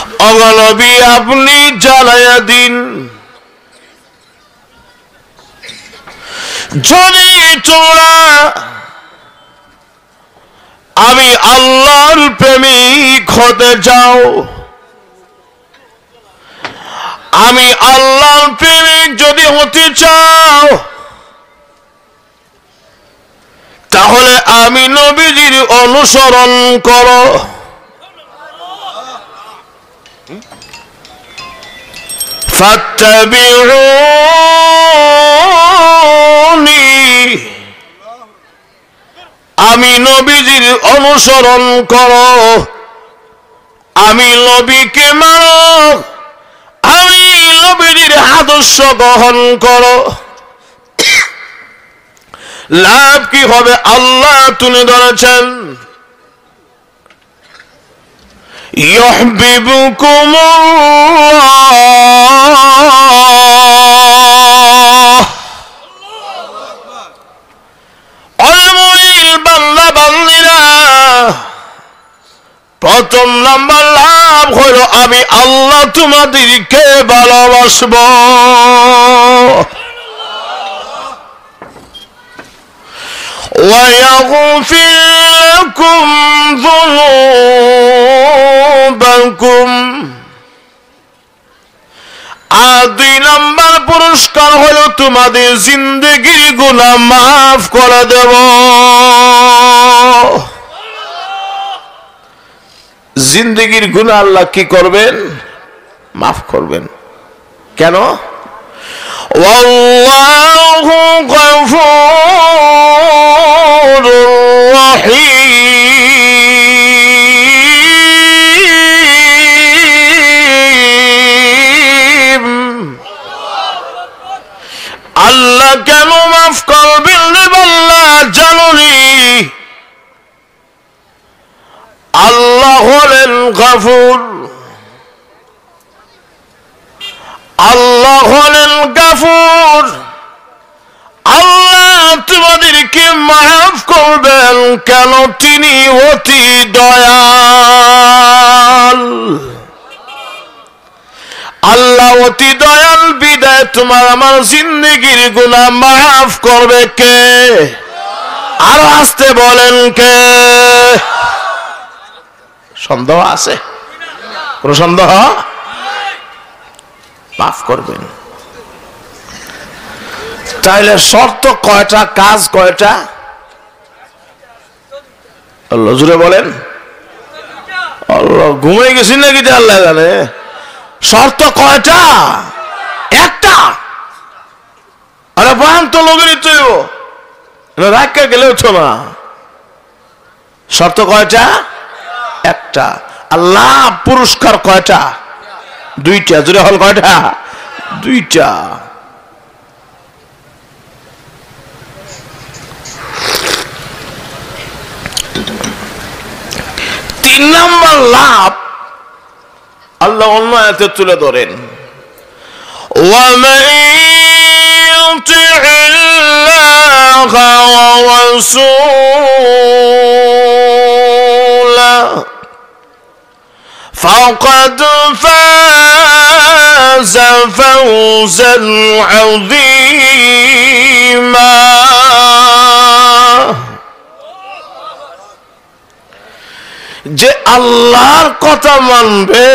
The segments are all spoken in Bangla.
অগনবী আপনি জ্বালায়া দিন, যদি তোমরা আমি আল্লাহর প্রেমিক হতে চাও, আমি আল্লাহর প্রেমিক যদি হতে চাও, তাহলে আমি নবীজির অনুসরণ করো। ফাত্তাবিউনি, আমি নবীজির অনুসরণ করো, আমি নবীকে মানো, আমি নবীজির আদর্শ গ্রহণ করো। লাভ কি হবে আল্লাহ তুলে ধরেছেন, ইউহিব্বুকুমুল্লাহ। অমুইল বান্দা বান্দিরা, প্রথম নাম্বার লাভ হলো আমি আল্লাহ তোমাদেরকে ভালোবাসব। ويغفر لكم ذنوبكم। আর 2 নম্বর পুরস্কার হলো তোমাদের জিন্দেগির গুনাহ মাফ করে দেব। জিন্দেগির গুনাহ আল্লাহ কি করবেন? মাফ করবেন। কেন? ওয়াল্লাহু গফুরুর রহিম। আল্লাহ কেন মাফ করবেন রে বান্দা জানুনি? আল্লাহ হলেন গফুর, আল্লাহ হলেন গফুর। আল্লাহ তোমাদেরকে মাফ করবেন কেন? তিনি অতি দয়াল। আল্লাহ অতি দয়াল বিদায় তোমার আমার জিন্দেগির গুনাহ মাফ করবে কে? আর আসতে বলেন কে? সন্দেহ আছে? কোন সন্দেহ? মাফ করবেন। তাইলে শর্ত কয়টা, কাজ কয়টা? আল্লাহ জুড়ে বলেন। আল্লাহ ঘুমিয়ে গেছি নাকি আল্লাহ জানে। শর্ত কয়টা? একটা। আরে বান তো লোকের ইচ্ছাইব রাখা গেলেও তো না। শর্ত কয়টা? একটা। আল্লাহ পুরস্কার কয়টা? 2টা। জুড়ে হল কয়টা? 2টা। তিন নম্বর লাভ আল্লাহ অন্য আয়াতে তুলে ধরেন, وَمَن يُطِعِ اللَّهَ وَرَسُولَهُ فَقَدْ فَازَ فَوْزًا عَظِيمًا। যে আল্লাহর কথা মানবে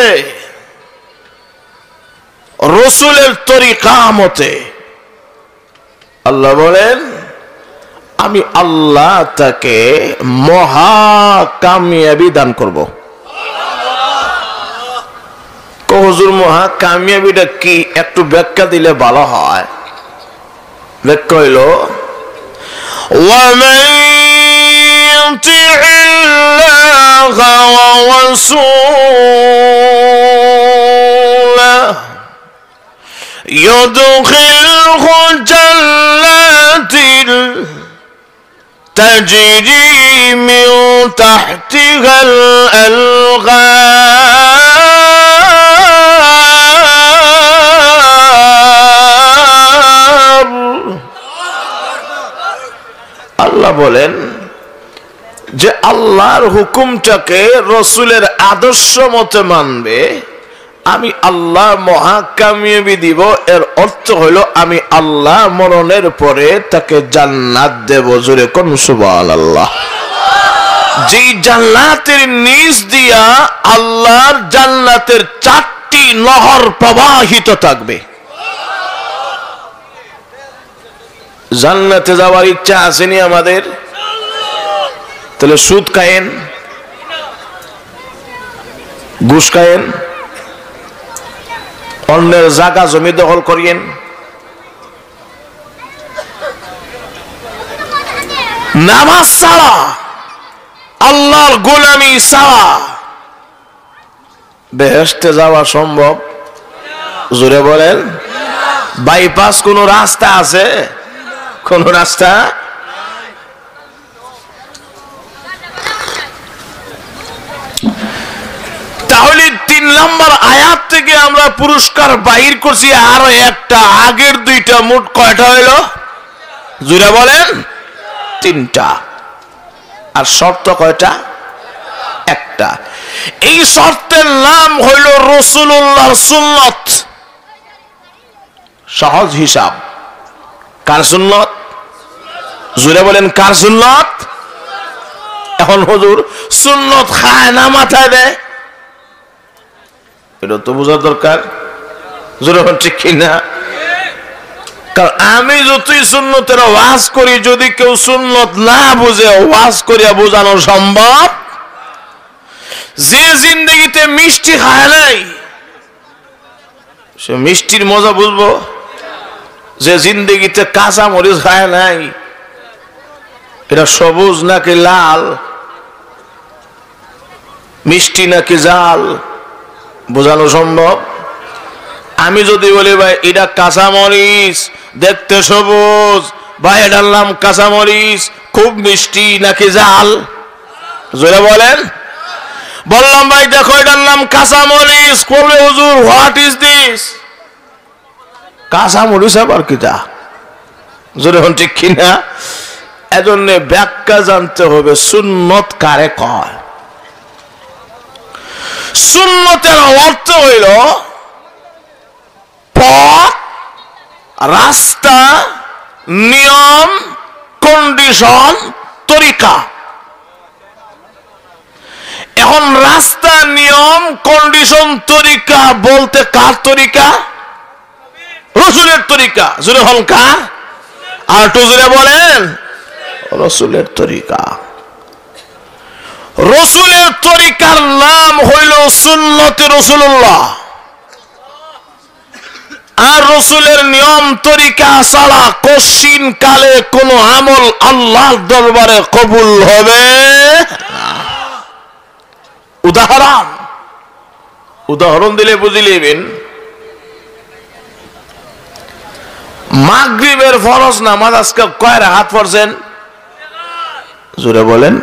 রসুলের তরিকা মতে, আল্লাহ বলেন আমি আল্লাহ তাকে মহা কামিয়াবি দান করব। হুজুর মহা কামিয়াবিটা কি একটু ব্যাখ্যা দিলে ভালো হয়। ব্যাখ্যা হইল وَمَن يُطِعِ اللَّهَ وَرَسُولَهُ يُدْخِلْهُ جَنَّاتٍ تَجْرِي مِن تَحْتِهَا الْأَنْهَارُ। আল্লাহ বলেন যে আল্লাহর হুকুমটাকে রসুলের আদর্শ মতে মানবে, আমি আল্লাহ মহাকামিয়াবি দিব, এর অর্থ হলো আমি আল্লাহ মরণের পরে তাকে জান্নাত দেব। জোরে কোন সুবহানাল্লাহ। যেই জান্নাতের নিচ দিয়া আল্লাহর জান্নাতের 4টি নহর প্রবাহিত থাকবে। জান্নাতে যাওয়ার ইচ্ছা আসেনি আমাদের? তাহলে সুদ খায়েন, ঘুষ খায়েন, অন্যের জায়গা জমি দখল করিয়েন, নামাজ ছাড়া, আল্লাহর গোলামি ছাড়া বেহেশতে যাওয়া সম্ভব? জোরে বলেন। বাইপাস কোন রাস্তা আছে? কোন রাস্তা? তাহলে 3 নম্বর আয়াত থেকে আমরা পুরস্কার বাহির করছি আরো একটা, আগের 2টা, মোট কয়টা হইল? জোরে বলেন। 3টা। আর শর্ত কয়টা? একটা। এই শর্তের নাম হইল রাসূলুল্লাহর সুন্নাত। সহজ হিসাব। কার সুন্নাত? জোরে বলেন, কার সুন্নাত? এখন হুজুর সুন্নাত খায় না মাথায় দেয়, এটা তো বোঝা দরকার। জোরে বলেন ঠিক কিনা? কারণ আমি যতই সুন্নতের ওয়াজ করি, যদি কেউ সুন্নত না বুঝে ওয়াজ করিয়া বোঝানো সম্ভব। যে জিন্দগিতে মিষ্টি খায় নাই সে মিষ্টির মজা বুঝবো? যে জিন্দগিতে কাঁচা মরিচ খায় নাই, এটা সবুজ নাকি লাল, মিষ্টি নাকি জাল, বোঝানো সম্ভব? আমি যদি বলি ভাই এটা কাঁচা মরিচ, দেখতে সবুজ, ভাই এটার নাম কাঁচা মরিচ, খুব মিষ্টি নাকি জাল? জোরে বলেন। বললাম ভাই দেখো এটার নাম কাঁচা মরিচ, বলবে হুজুর হোয়াট ইজ দিস? কাঁচা মরিচ আবার কিটা? জোরে হন ঠিক কিনা? এজন্য ব্যাখ্যা জানতে হবে সুন্নত কারে কয়। সুন্নতের অর্থ হইল পথ, রাস্তা, নিয়ম, কন্ডিশন, তরিকা। এখন রাস্তা, নিয়ম, কন্ডিশন, তরিকা বলতে কার তরিকা? রাসূলের তরিকা। জোরে হন কার? আর একটু জোরে বলেন। রাসূলের তরিকা। রাসূলের তরিকার নাম হইল সুন্নতে রাসূলুল্লাহ। আর রাসূলের নিয়ম তরিকা ছাড়া কশিন কালে কোন আমল আল্লাহর দরবারে কবুল হবে না। উদাহরণ দিলে বুঝিলেন। মাগরিবের ফরজ নামাজ আজকে কয় রাকাত পড়ছেন? জোরে বলেন।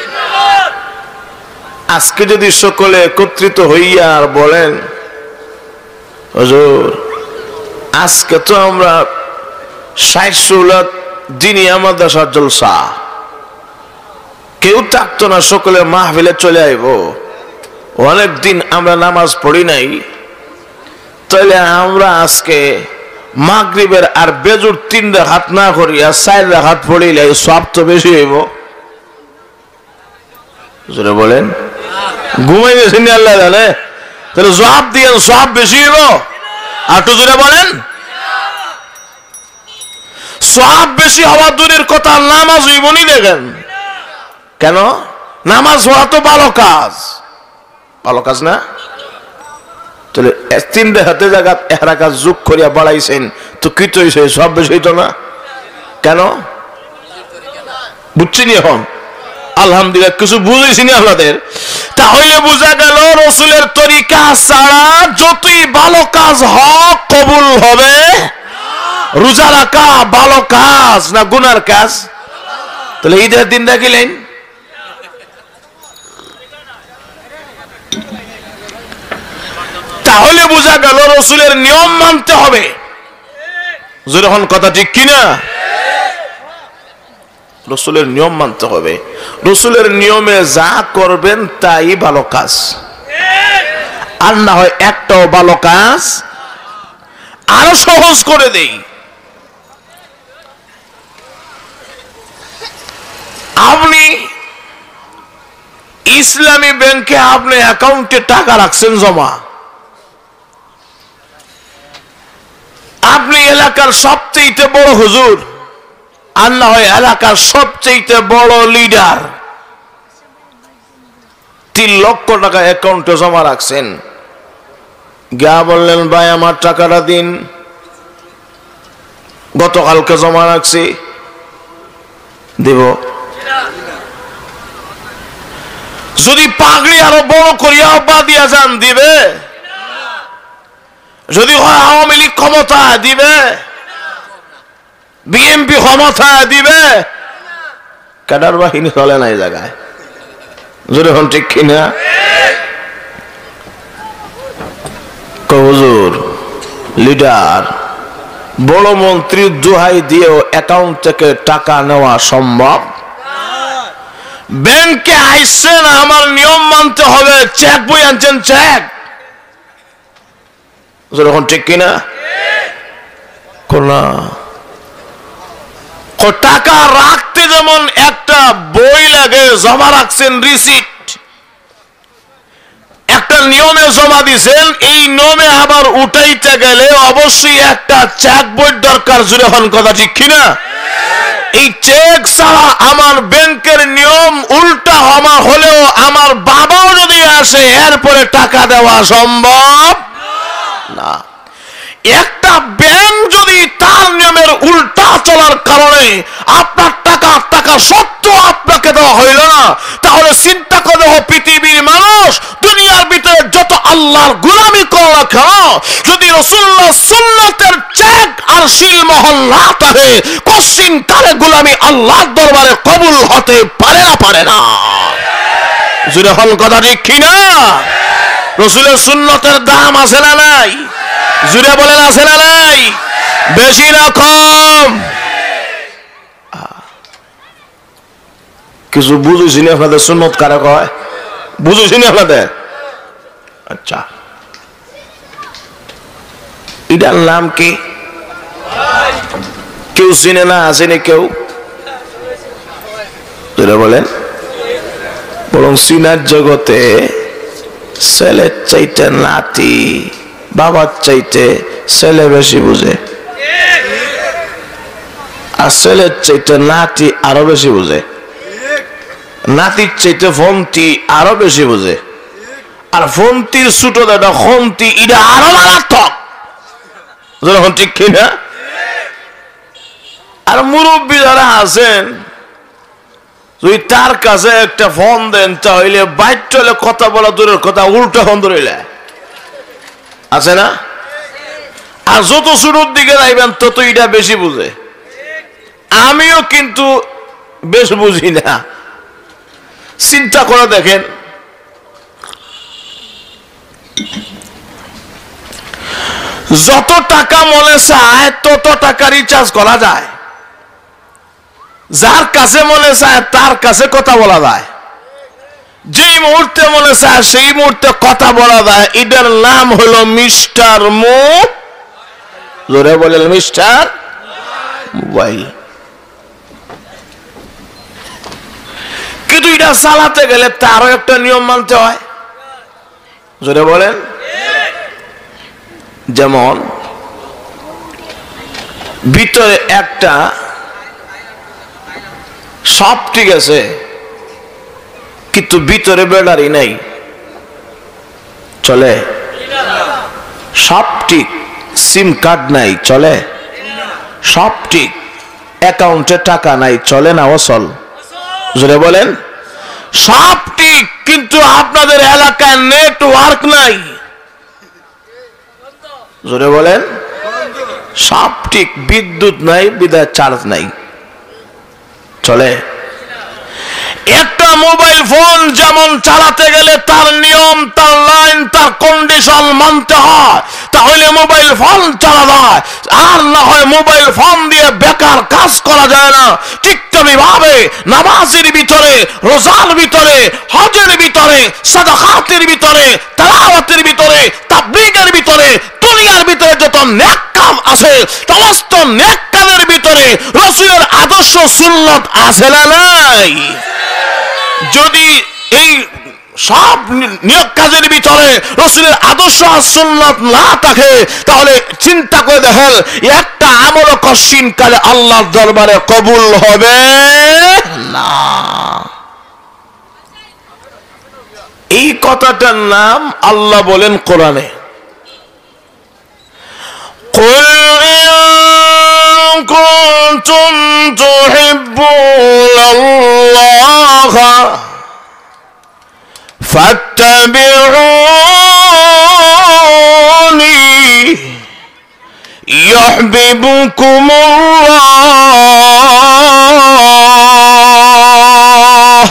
আজকে যদি সকলে একত্রিত হইয়া আর বলেন হুজুর আজকে তো আমরা 60 দিনই আমাদের জলসা, কেউ থাকতো না, সকলে মাহফিলে চলে আইব, অনেকদিন আমরা নামাজ পড়ি নাই, তাহলে আমরা আজকে মাগরিবের আর বেজুর 3 রাকাত না করিয়া 4 রাকাত পড়িলে সব তো বেশি হইব। জোরে বলেন। ঘুমাই গেছেন আল্লাহ জানে, তাহলে জবাব দিয়ে সব বেশি হইব। আর একটু জোরে বলেন। সব বেশি হওয়া দূরের কথা, নামাজ হইবনি। দেখেন কেন? নামাজ হওয়া তো ভালো কাজ, ভালো কাজ না? তাহলে 3 হাতে জায়গা 1 রাকাত যোগ করিয়া বাড়াইছেন, তো কি তো হইছে? সব বেশি হইতো না কেন? বুঝছেন এখন? আলহামদুলিল্লাহ কিছু বুঝেছিনি আপনাদের। তাহলে বোঝা গেল রাসূলের তরিকা ছাড়া যতই ভালো কাজ হোক কবুল হবে। রোজা রাখা ভালো কাজ না গুনার কাজ? তাহলে ঈদের দিন রাখিলেন, তাহলে বোঝা গেল রাসূলের নিয়ম মানতে হবে। যখন কথা ঠিক কিনা? রাসূলের নিয়ম মানতে হবে। রাসূলের নিয়মে যা করবেন তাই ভালো কাজ। আর না হয় একটাও ভালো কাজ আরো সহজ করে দেই। আপনি ইসলামী ব্যাংকে আপনি অ্যাকাউন্টে টাকা রাখছেন জমা, আপনি এলাকার সবচেয়ে বড় হুজুর আর না হয় এলাকার সবচেয়ে বড় লিডার, 3 লক্ষ টাকা অ্যাকাউন্টে জমা রাখছেন। গিয়া বললেন ভাই আমার টাকাটা দিন, গতকালকে জমা রাখছি, দিব। যদি পাগড়ি আরো বড় করিয়া বা দিয়া যান দিবে? যদি হয় আওয়ামী লীগ ক্ষমতা দিবে, বিএনপি ক্ষমতা দিবে, ক্যাডার বাহিনী চলে না এই জায়গায়, যদি হন ঠিক কিনা? হুজুর লিডার বড় মন্ত্রীর দোহাই দিয়েও অ্যাকাউন্ট থেকে টাকা নেওয়া সম্ভব? ব্যাংকে আইসেন আমার নিয়ম মানতে হবে, চেক বই আনছেন, চেক, যখন ঠিক কিনা? টাকা রাখতে যেমন একটা বই লাগে, জমা রাখছেন রিসিট, একটা নিয়মে জমা দিছেন, এই নিয়মে আবার উঠাইতে গেলে অবশ্যই একটা চেক বই দরকার, জুড়ে হন কথা ঠিক কিনা? এই চেক ছাড়া আমার ব্যাংকের নিয়ম উল্টা হওয়া হলেও আমার বাবাও যদি আসে এরপরে টাকা দেওয়া সম্ভব না। একটা ব্যাংক যদি তার নিয়মের উল্টা চলার কারণে আপনার টাকা সত্ত্বেও আপনাকে দেওয়া হইল না, তাহলে চিন্তা করে পৃথিবীর মানুষ দুনিয়ার ভিতরে যত আল্লাহর গোলামি করে রাখা, যদি রাসূলুল্লাহ সুন্নাতের চেক আর শিল মহল না থাকে, কশিন কালে গোলামি আল্লাহর দরবারে কবুল হতে পারে না। জুড়ে হল কথা ঠিক কিনা? রাসূলের সুন্নতের দাম আছে না নাই? জুড়ে বলেন আছে না নাই? বেশি না কম? কিছু বুঝেছি না আপনাদের সুন্নত কারে কয়? বুঝেছি না আপনাদের? আচ্ছা, এটার নাম কি কেউ চিনে না? আসেনি কেউ? জুড়ে বলেন। বরং সিনার জগতে ছেলের চাইতে নাতি, বাবার চাইতে ছেলে বেশি বুঝে, আর ছেলের চাইতে নাতি আরো বেশি বুঝে, নাতির চাইতে ফন্তি আরো বেশি বুঝে, আর ফন্তির ছোট দাদা খন্তি এটা আরো মারাত্মক, যখন ঠিক কিনা? আর মুরব্বী যারা আছেন, যদি তার কাছে একটা ফোন দেন তাহলে বাইর চলে কথা বলা দূরের কথা, উল্টা ফোন ধরিলে আছে না? আর যত শুরুর দিকে যাইবেন তত এটা বেশি বুঝে। আমিও কিন্তু বেশ বুঝি না। চিন্তা করে দেখেন, যত টাকা মনে চায় তত টাকা রিচার্জ করা যায়, যার কাছে মনে চায় তার কাছে কথা বলা যায়, যেই মুহূর্তে মনে চায় সেই মুহূর্তে কথা বলা যায়। এটার নাম হলো মিস্টার জোরে বলেন মিস্টার মোবাইল। কিন্তু এটা চালাতে গেলে তারও একটা নিয়ম মানতে হয়, জোরে বলেন। যেমন ভিতরে একটা সব ঠিক আছে, কিন্তু ভিতরে ব্যাটারি নাই, চলে? সব ঠিক, সিম কার্ড নাই, চলে? সব ঠিক, অ্যাকাউন্টে টাকা নাই, চলে না? অচল, জোরে বলেন। সব ঠিক, কিন্তু আপনাদের এলাকায় নেটওয়ার্ক নাই, জোরে বলেন। সব ঠিক, বিদ্যুৎ নাই, বিদ্যুৎ চার্জ নাই, চলে? একটা মোবাইল ফোন যেমন চালাতে গেলে তার নিয়ম, তার লাইন, তার কন্ডিশন মানতে হয়, তাহলে মোবাইল ফোন চালা যায়, আর না হয় মোবাইল ফোন দিয়ে বেকার কাজ করা যায় না। ঠিক তেমনিভাবে নামাজের ভিতরে, রোজার ভিতরে, হজের ভিতরে, সাদাকাতের ভিতরে, তেলাওয়াতের ভিতরে, তাবলীগের ভিতরে, দুনিয়ার ভিতরে যত নেক কাম আছে সমস্ত নেক কামের ভিতরে রাসূলের আদর্শ সুন্নাত আছে না নাই? যদি এই সব নিয়োগ কাজের ভিতরে রাসূলের আদর্শ আর সুন্নাত না থাকে তাহলে চিন্তা করে দেখেন একটা আমল কশিন কালে আল্লাহর দরবারে কবুল হবে না। এই কথাটার নাম আল্লাহ বলেন কোরআনে, কুল ইন কুনতুম তুহিব্বুনাল্লাহ ফাত্তাবিউনি ইউহিব্বুকুমুল্লাহ।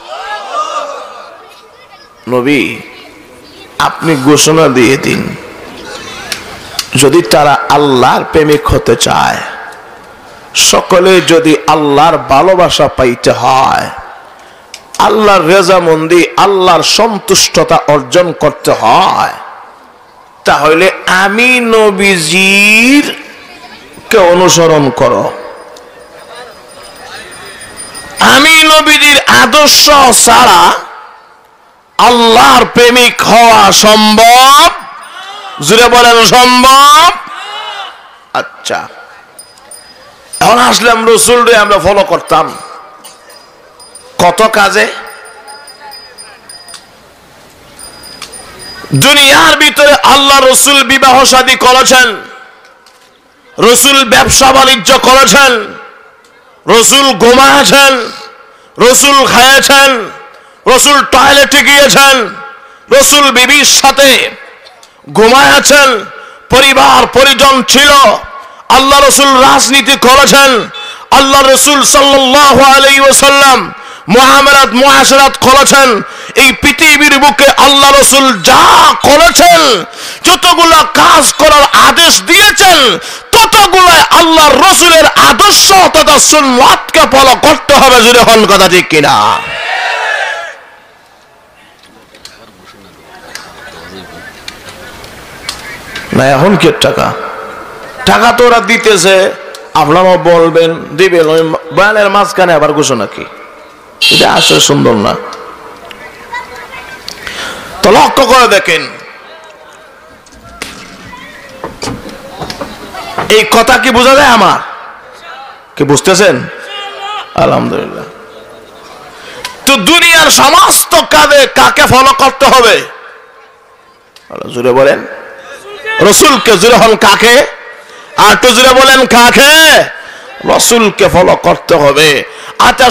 নবী আপনি ঘোষণা দিয়ে দিন, যদি তারা আল্লাহর প্রেমিক হতে চায়, সকলে যদি আল্লাহর ভালোবাসা পাইতে হয়, আল্লাহর রেজামন্দি, আল্লাহর সন্তুষ্টতা অর্জন করতে হয়, তাহলে আমি নবীজির কে অনুসরণ করো। আমি নবীজির আদর্শ ছাড়া আল্লাহর প্রেমিক হওয়া সম্ভব? জুড়ে বলেন সম্ভব? আচ্ছা, এখন আসলাম রসুলরে আমরা ফলো করতাম কত কাজে। দুনিয়ার ভিতরে আল্লাহ রসুল বিবাহ শাদী করেছেন, রসুল ব্যবসা বাণিজ্য করেছেন, রসুল ঘুমায়েছেন, রসুল খাইয়েছেন, রসুল টয়লেটে গিয়েছেন, রসুল বিবির সাথে ঘুমায়েছেন, পরিবার পরিজন ছিল। আল্লাহ রসুল রাজনীতি করেছেন, আল্লাহ রসুল সাল্লাল্লাহু আলাইহি ওয়াসাল্লাম মুআমালাত মুআশারাত করেছেন। এই পৃথিবীর বুকে আল্লাহ রসুল যা করেছেন, যতগুলা কাজ করার আদেশ দিয়েছেন, ততগুলা আল্লাহর রসুলের আদর্শ তথা সুন্নাতকে ফলো করতে হবে। জুড়ে হন কথা ঠিক কিনা? না এখন কি টাকা টাকা তো ওরা দিতেছে, আপনারাও বলবেন দিবেন, ওই বয়ানের মাঝখানে আবার ঘোষণা কি? এটা আসলে সুন্দর না। তো লক্ষ্য করে দেখেন, এই কথা কি বোঝা যায়? আমার কি বুঝতেছেন? আলহামদুলিল্লাহ। তো দুনিয়ার সমস্ত কাজে কাকে ফলো করতে হবে? জুড়ে বলেন রসুলকে। জুড়ে হন কাকে? আর তো জুড়ে বলেন কাকে? রসুলকে ফলো করতে হবে। আচ্ছা,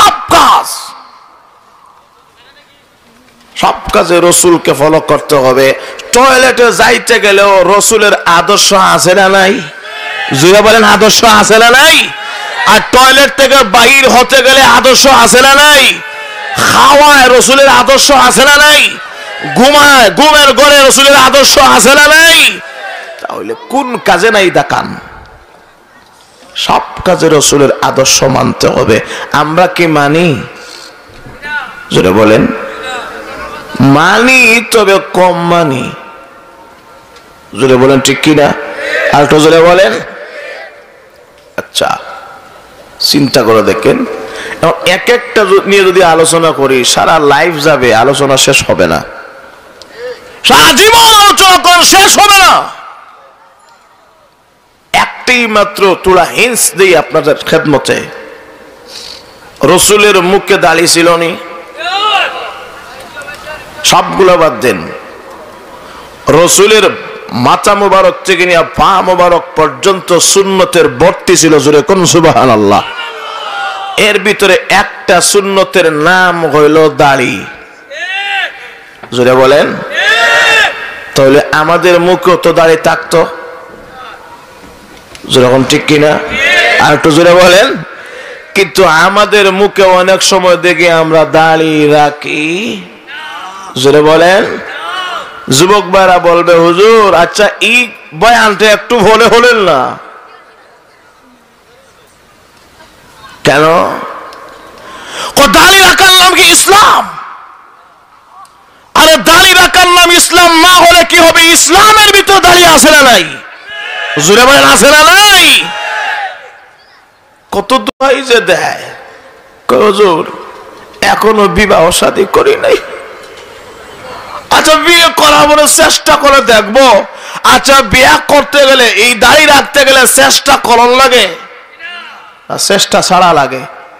সব কাজে রসুলকে ফলো করতে হবে। টয়লেটে যাইতে গেলেও রসুলের আদর্শ আছে না নাই? জুড়ে বলেন আদর্শ আছে না নাই? আর টয়লেট থেকে বাহির হতে গেলে আদর্শ আছে না নাই? খাওয়ায় রসুলের আদর্শ আছে না নাই? ঘুমায়, ঘুমের ঘরে রসুলের আদর্শ আছে না নাই? তাহলে কোন কাজে নাই দেখান? সব কাজে রসুলের আদর্শ মানতে হবে। আমরা কি মানি? জোরে বলেন। মানি, তবে কম মানি। জোরে বলেন ঠিক কিনা? আর একটু জোরে বলেন। আচ্ছা, চিন্তা করে দেখেন, এক একটা নিয়ে যদি আলোচনা করি সারা লাইফ যাবে, আলোচনা শেষ হবে না। সারা জীবন আলোচনা করেন, শেষ হবে না। একটি মাত্র তোলা হিন্স দিই আপনাদের খেদমতে। রসুলের মুখে দাড়ি ছিল নি? সবগুলো বাদ দেন। রসুলের মাথা মোবারক থেকে নিয়ে পা মোবারক পর্যন্ত সুন্নতের ভর্তি ছিল। জোরে কোন সুবহানাল্লাহ। এর ভিতরে একটা সুন্নতের নাম হইল দাড়ি। জোরে বলেন। তাহলে আমাদের মুখেও তো দাড়ি থাকতো, যেরকম ঠিক কিনা? আর একটু জোরে বলেন। কিন্তু আমাদের মুখে অনেক সময় দেখে আমরা দাড়ি রাখি। জোরে বলেন। যুবক ভাইরা বলবে হুজুর আচ্ছা এই বয়ানটা একটু ভুলে হলেন না কেন? দাড়ি রাখার নাম কি ইসলাম? আরে দাড়ি রাখার নাম ইসলাম না হলে কি হবে? ইসলামের ভিতর দাঁড়িয়ে আছে না নাই? জোরে বলেন আছে না নাই? কত দোহাই যে দেয়, হুজুর এখনো বিবাহ শাদী করি নাই। আচ্ছা বিয়ে করার চেষ্টা করে দেখবো। আচ্ছা বিয়ে করতে গেলে এই দাড়ি রাখতে গেলে চেষ্টা করন লাগে, চেষ্টা ছাড়া লাগে?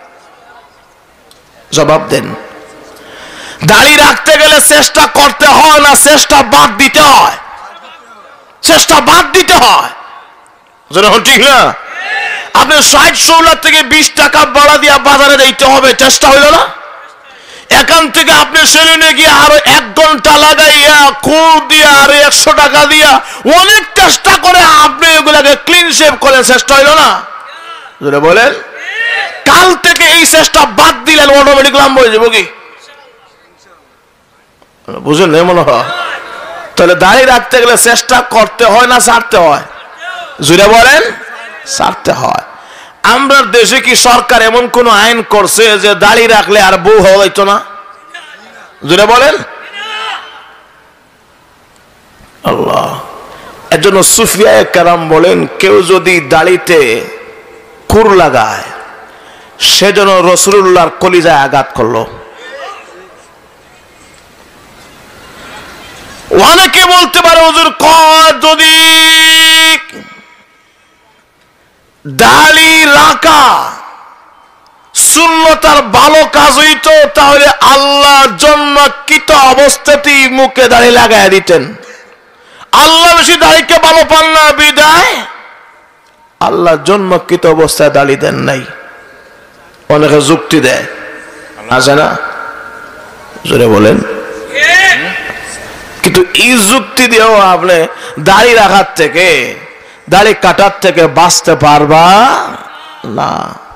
জবাব দেন। দাড়ি রাখতে গেলে চেষ্টা করতে হয় না চেষ্টা বাদ দিতে হয়? চেষ্টা বাদ দিতে হয়, ঠিক না? আপনি 60-70 থেকে 20 টাকা বাড়া দিয়া বাজারে দিতে হবে, চেষ্টা হইল না? এখান থেকে আপনি সেলুনে গিয়ে আরো 1 ঘন্টা লাগাইয়া কোর দিয়া আর 100 টাকা দিয়া অনেক চেষ্টা করে আপনি এগুলাকে ক্লিন শেভ করে, চেষ্টা হইল না? যদি বলেন কাল থেকে এই চেষ্টা বাদ দিলেন অটোমেটিক লাম্ব হয়ে যাবো কি? বুঝলেন না মনে হয়? তাহলে দাঁড়িয়ে রাখতে গেলে চেষ্টা করতে হয় না ছাড়তে হয়? জুড়ে বলেন ছাড়তে হয়। আমরা দেশে কি সরকার এমন কোন আইন করছে যে দাড়ি রাখলে আর বউ হওয়া যাইতো না? জুড়ে বলেন। আল্লাহ, এর জন্য সুফিয়ায়ে কেরাম বলেন কেউ যদি দাড়িতে খুর লাগায় সেজন্য রাসূলুল্লাহর কলিজায় আঘাত করলো। অনেকে বলতে পারে হুজুর যদি দাড়ি রাখা সুন্নতার ভালো কাজ হইতো তাহলে আল্লাহর জন্মকৃত অবস্থাতেই মুখে দাড়ি লাগায় দিতেন। আল্লাহ বেশি দাড়িকে ভালো পান না বিদায় আল্লাহ জন্মকৃত অবস্থায় দাড়ি দেন নাই। অনেকে যুক্তি দেয়, আছে না? জোরে বলেন। কিন্তু এই যুক্তি দিয়েও আপনি দাড়ি রাখার থেকে দাড়ি কাটার থেকে বাঁচতে পারবা না।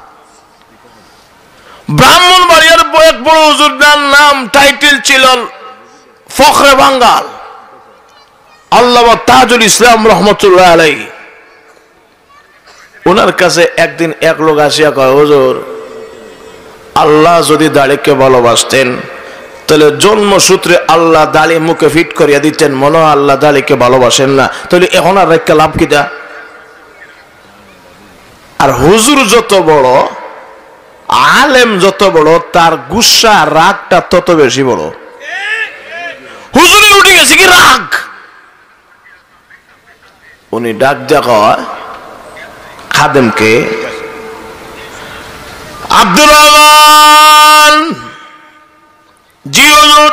ব্রাহ্মণবাড়িয়ার এক বড় হুজুরদার নাম টাইটেল ছিল ফখরে বাঙ্গাল, আল্লামা তাজুল ইসলাম রহমতুল্লাহ আলাইহি। ওনার কাছে একদিন এক লোক আসিয়া কয়, হুজুর আল্লাহ যদি দাড়িকে ভালোবাসতেন তাহলে জন্মসূত্রে আল্লাহ দাড়ি মুখে ফিট করিয়া দিতেন, মনে হয় আল্লাহ দাড়িকে ভালোবাসেন না, তাহলে এখন আর রেখা লাভ কি দা? আর হুজুর যত বড়, আলেম যত বড়, তার গুসা রাগটা তত বেশি বড়। হুজুরে উঠে গেছে কি রাগ, উনি ডাক দেখা খাদেমকে, আব্দুর রহমান, জি হুজুর।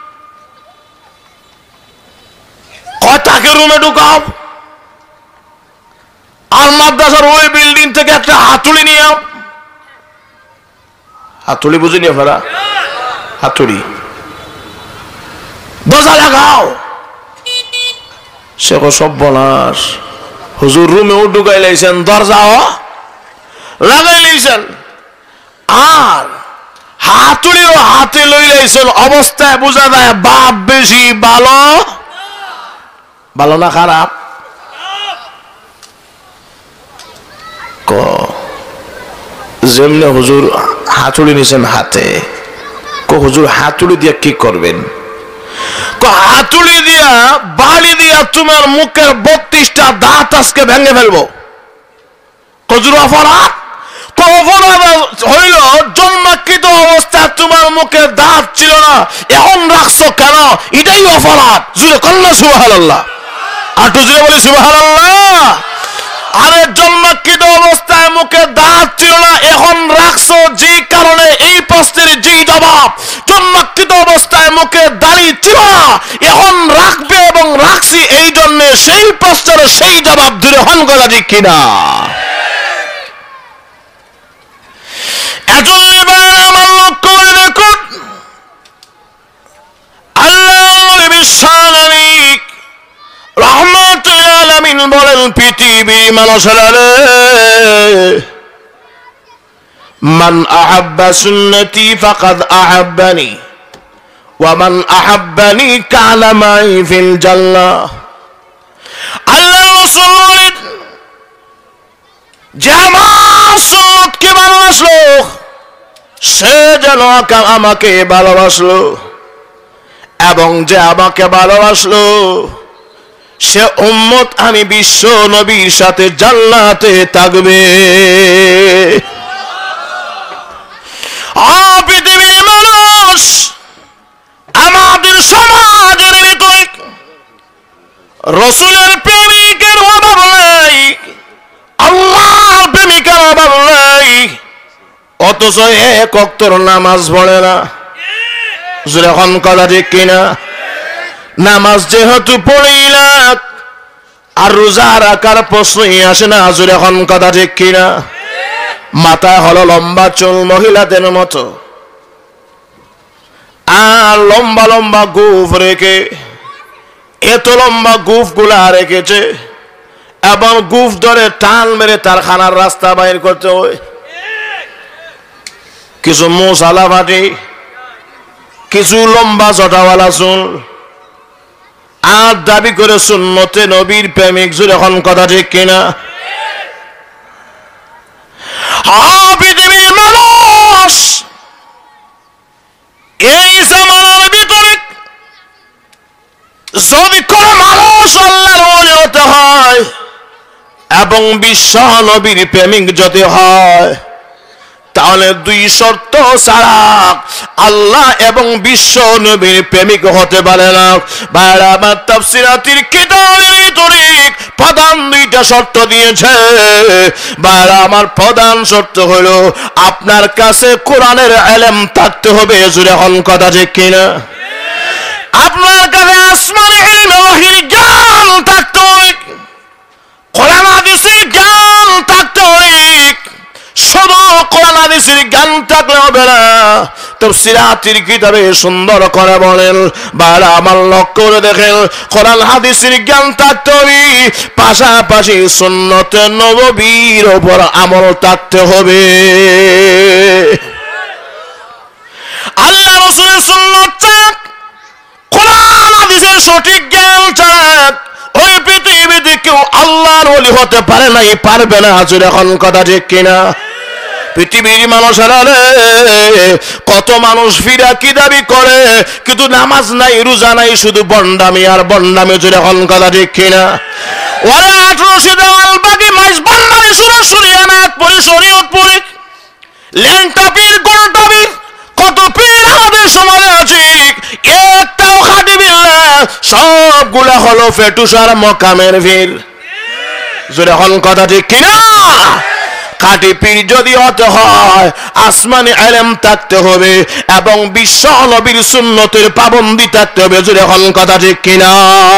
তাকে রুমে ঢুকাও আর মাদ্রাসার ওই বিল্ডিং থেকে একটা হাতুড়ি নিয়ে আও। হাতুড়ি বুঝিনি আপনারা? হাতুড়ি দরজা লাগাও। সে সর্বনাশ, হুজুর রুমেও ঢুকাই লাইছেন, দরজাও লাগাই লাইছেন, আর হাতুড়িও হাতে লই লাইছেন। অবস্থায় বোঝা যায় বাপ বেশি ভালো, ভালো না খারাপ? যেমনি হুজুর হাতুড়ি নিছেন হাতে, হুজুর হাতুড়ি দিয়া কি করবেন? হাতুড়ি দিয়া বাড়ি দিয়া তোমার মুখের 32টা দাঁত আজকে ভেঙে ফেলবো। হুজুর অপরাধ? অপরাধ হইল জন্মকৃত অবস্থায় তোমার মুখে দাঁত ছিল না, এখন রাখছো কেন? এটাই অপরাধ। জুড়ে কন্যা সুবহানাল্লাহ, আর একটু জুড়ে বলি সুবহানাল্লাহ। আরে জন্মকৃত অবস্থায় মুখে দাঁত ছিল না, এখন রাখছো যে কারণে এই প্রশ্নের যে জবাব, জন্মকৃত অবস্থায় মুখে দাড়ি ছিল না, এখন রাখবে এবং রাখছি এই জন্য সেই প্রশ্নের সেই জবাব দূরে হন গলা ঠিক কিনা? এজন্য আমার লক্ষ্য করে দেখুন, আল্লাহ বিশ্বনায়ক রহমাতুল আলামিন বলেন, পৃথিবীর মানুষেরা মান আহাব্বা সুন্নতি ফাকাদ আহাব্বানি, ওয়ামান আহাব্বানি কানা মাই ফিল জান্নাহ। আল্লাহ রাসূল বলেন, যে আমার সুন্নতকে ভালোবাসলো সে যেন আমাকে ভালোবাসলো, এবং যে আমাকে ভালোবাসলো সে উম্মত আমি বিশ্ব নবীর সাথে জান্নাতে থাকবে। পৃথিবীর মানুষ, আমাদের সমাজের ভিতরে রাসূলের প্রেমিকের অভাব নাই, আল্লাহর প্রেমিকের অভাব নাই, অথচ এক ওয়াক্তের নামাজ পড়ে না। যখন কথা ঠিক কিনা? নামাজ যেহেতু পড়ি না আর রোজা রাখার প্রশ্নই আসে না। যখন কথা ঠিক কিনা? মাথায় হলো লম্বা চুল মহিলাদের মতো, আর লম্বা লম্বা গোঁফ রেখে, এত লম্বা গোঁফ গুলা রেখেছে, এবং গোঁফ ধরে টান মেরে তার খানার রাস্তা বাইর করতে হয়। কিছু মোসালা ফাটি, কিছু লম্বা জটাওয়ালা চুল, আর দাবি করে সুন্নতে নবীর প্রেমিক। যখন কথা ঠিক কিনা? পৃথিবীর মানুষ, এই জামানার ভিতরে যদি কোন মানুষ আল্লাহর ওলি হতে হয় এবং বিশ্ব নবীর প্রেমিক যদি হয়, তাহলে দুই শর্ত ছাড়া আল্লাহ এবং বিশ্ব নবীর প্রেমিক হতে পারে না। ভাইরা আমার, তাফসীরাতের কিতাবের ভিতরে প্রধান দুইটা শর্ত দিয়েছে। ভাইরা আমার, প্রধান শর্ত হলো আপনার কাছে কোরআনের ইলম থাকতে হবে। যখন কথা ঠিক কিনা? আপনার কাছে আসমানের ইলম, ওহীর জ্ঞান থাকতে হবে, কোরআন হাদিসের জ্ঞান থাকতে হবে। শুধু কোরআন হাদিসের জ্ঞান থাকলে হবে না। তাফসীরাতের কিতাবে সুন্দর করে বলেন, বারা আমার লক্ষ্য করে দেখেন, কোরআন হাদিসের জ্ঞান থাকতে হবে, পাশাপাশি সুন্নতে নববীর উপর আমল থাকতে হবে। আল্লাহ রাসূলের সুন্নাত চাক, কোরআন হাদিসের সঠিক জ্ঞান চাক, ওই পৃথিবীতে কেউ আল্লাহর ওলি হতে পারে নাই, পারবে না। যখন কথা ঠিক কিনা? পৃথিবীর মানুষেরা কত মানুষ ফিরাকি দাবি করে, কিন্তু নামাজ নাই, রোজা নাই, শুধু বন্ডামি আর বন্ডামি। যখন কথা ঠিক কিনা? ওরা 18 দেওয়াল বাকি মাস বন্ডামি শুরু, শরিয়াত পড়ে, শরীয়ত পড়ে, ল্যাংটা পীর, গোলটা পীর, কত পীর আমাদের সমাজে আছে, একটাও খাঁটি বিল্লাহ, সবগুলা হলো ফেটুসার মকামের পীর। যখন কথা ঠিক কিনা? খাঁটি পীর যদি হতে হয় আসমানি ইলম থাকতে হবে এবং বিশ্ব নবীর সুন্নতের পাবন্দি থাকতে হবে। যখন কথা ঠিক কিনা?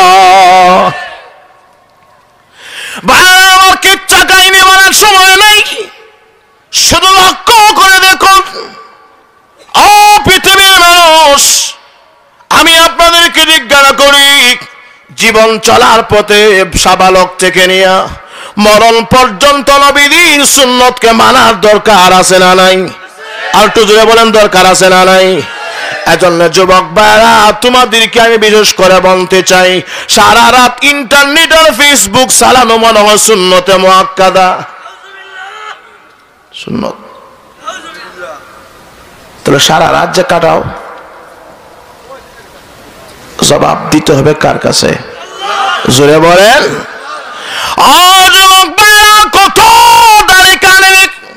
আমার কিচ্ছা কাহিনী বলার সময় নেই, শুধু লক্ষ্য করে দেখুন, ও পৃথিবীর মানুষ, আমি আপনাদেরকে জিজ্ঞাসা করি, জীবন চলার পথে সাবালক থেকে নিয়ে মরণ পর্যন্ত নবীর সুন্নতকে মানার দরকার আছে না নাই? আর একটু জোরে বলেন, দরকার আছে না নাই? এজন্য যুবক ভাইরা, তোমাদেরকে আমি বিশেষ করে বলতে চাই, সারা রাত ইন্টারনেট আর ফেসবুক চালানো মনে হয় সুন্নতে মুআক্কাদা। সুন্নত তাহলে সারা রাত যে কাটাও, জবাব দিতে হবে কার কাছে? জোরে বলেন। কত দাড়ি কানে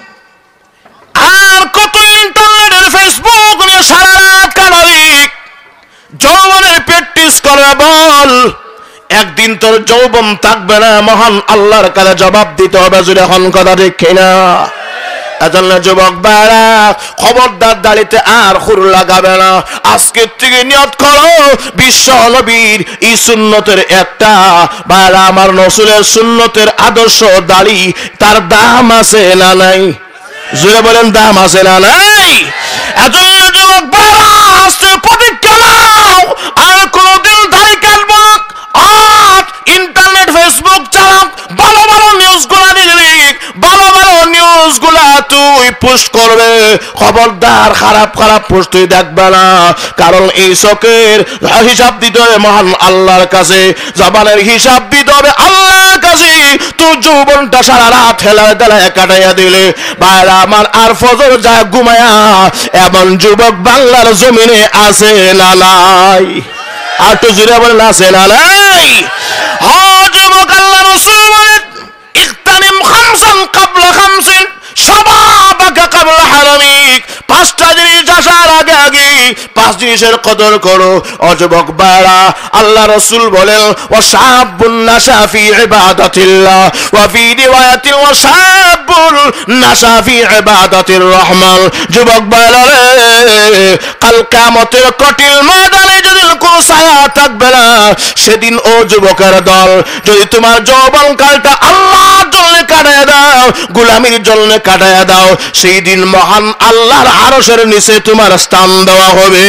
আর কত ইন্টারনেটের ফেসবুক নিয়ে সারা রাত কাটাবি, যৌবনের প্র্যাকটিস করে বল, একদিন তোর যৌবন থাকবে না, মহান আল্লাহর কাছে জবাব দিতে হবে। যখন কথা ঠিক কিনা? এজন্য যুবক ভাইরা, খবরদার দাড়িতে আর খুর লাগাবে না। আজকের থেকে নিয়ত করো, বিশ্ব নবীর এই সুন্নতের একটা, ভাইরা আমার, রাসূলের সুন্নতের আদর্শ দাড়ি, তার দাম আছে না নাই? জোরে বলেন, দাম আছে না নাই? এজন্য যুবক ভাইরা, আজকে প্রতিজ্ঞা নাও, আর কোনোদিন দাড়ি কাটবো না। আজ ইন্টারনেট ফেসবুক চালাক, ভালো ভালো নিউজ গুলা দেখবি, ভালো ভালো নিউজ গুলা তুই পোস্ট করবে, খবরদার খারাপ খারাপ পোস্ট দেখবে না, কারণ এই চোখের হিসাব দিতে হবে মহান আল্লাহর কাছে, জবানের হিসাব দিতে হবে আল্লাহর কাছে। তোর যৌবনটা সারা রাত হেলায় দেলায় কাটাইয়া দিলে ভাইরা আমার, আর ফজর যায় ঘুমায়া, এমন যুবক বাংলার জমিনে আছে না নাই? আর তো জুড়ে বলেন আছে না নাই? হ্যাঁ যুবক, আল্লাহ রাসূল বলেন ইগতানিম খামসান ক্বাবলা খামসিন শাবাবাকা ক্বাবলা হারামিক। পাঁচটা জিনিস আসার আগে আগে পাঁচ জিনিসের কদর করো ও যুবক ভাইরা। আল্লাহ রাসূল বলেন ওয়া শাবুন নাশা ফি ইবাদাতিল্লাহ ওয়া ফি রিওয়ায়াতিন ওয়া শাবুন নাশা ফি ইবাদাতির রহমান। যুবক ভাইরা রে, কাল কিয়ামতের কঠিন ময়দানে যেদিন কোনো ছায়া থাকবে না, সেদিন ও যুবকের দল, যদি তোমার যৌবনকালটা আল্লাহর জন্য কাটায় দাও, গোলামির জন্য কাটায় দাও, সেই দিন মহান আল্লাহর আরশের নিচে তোমার স্থান দেওয়া হবে।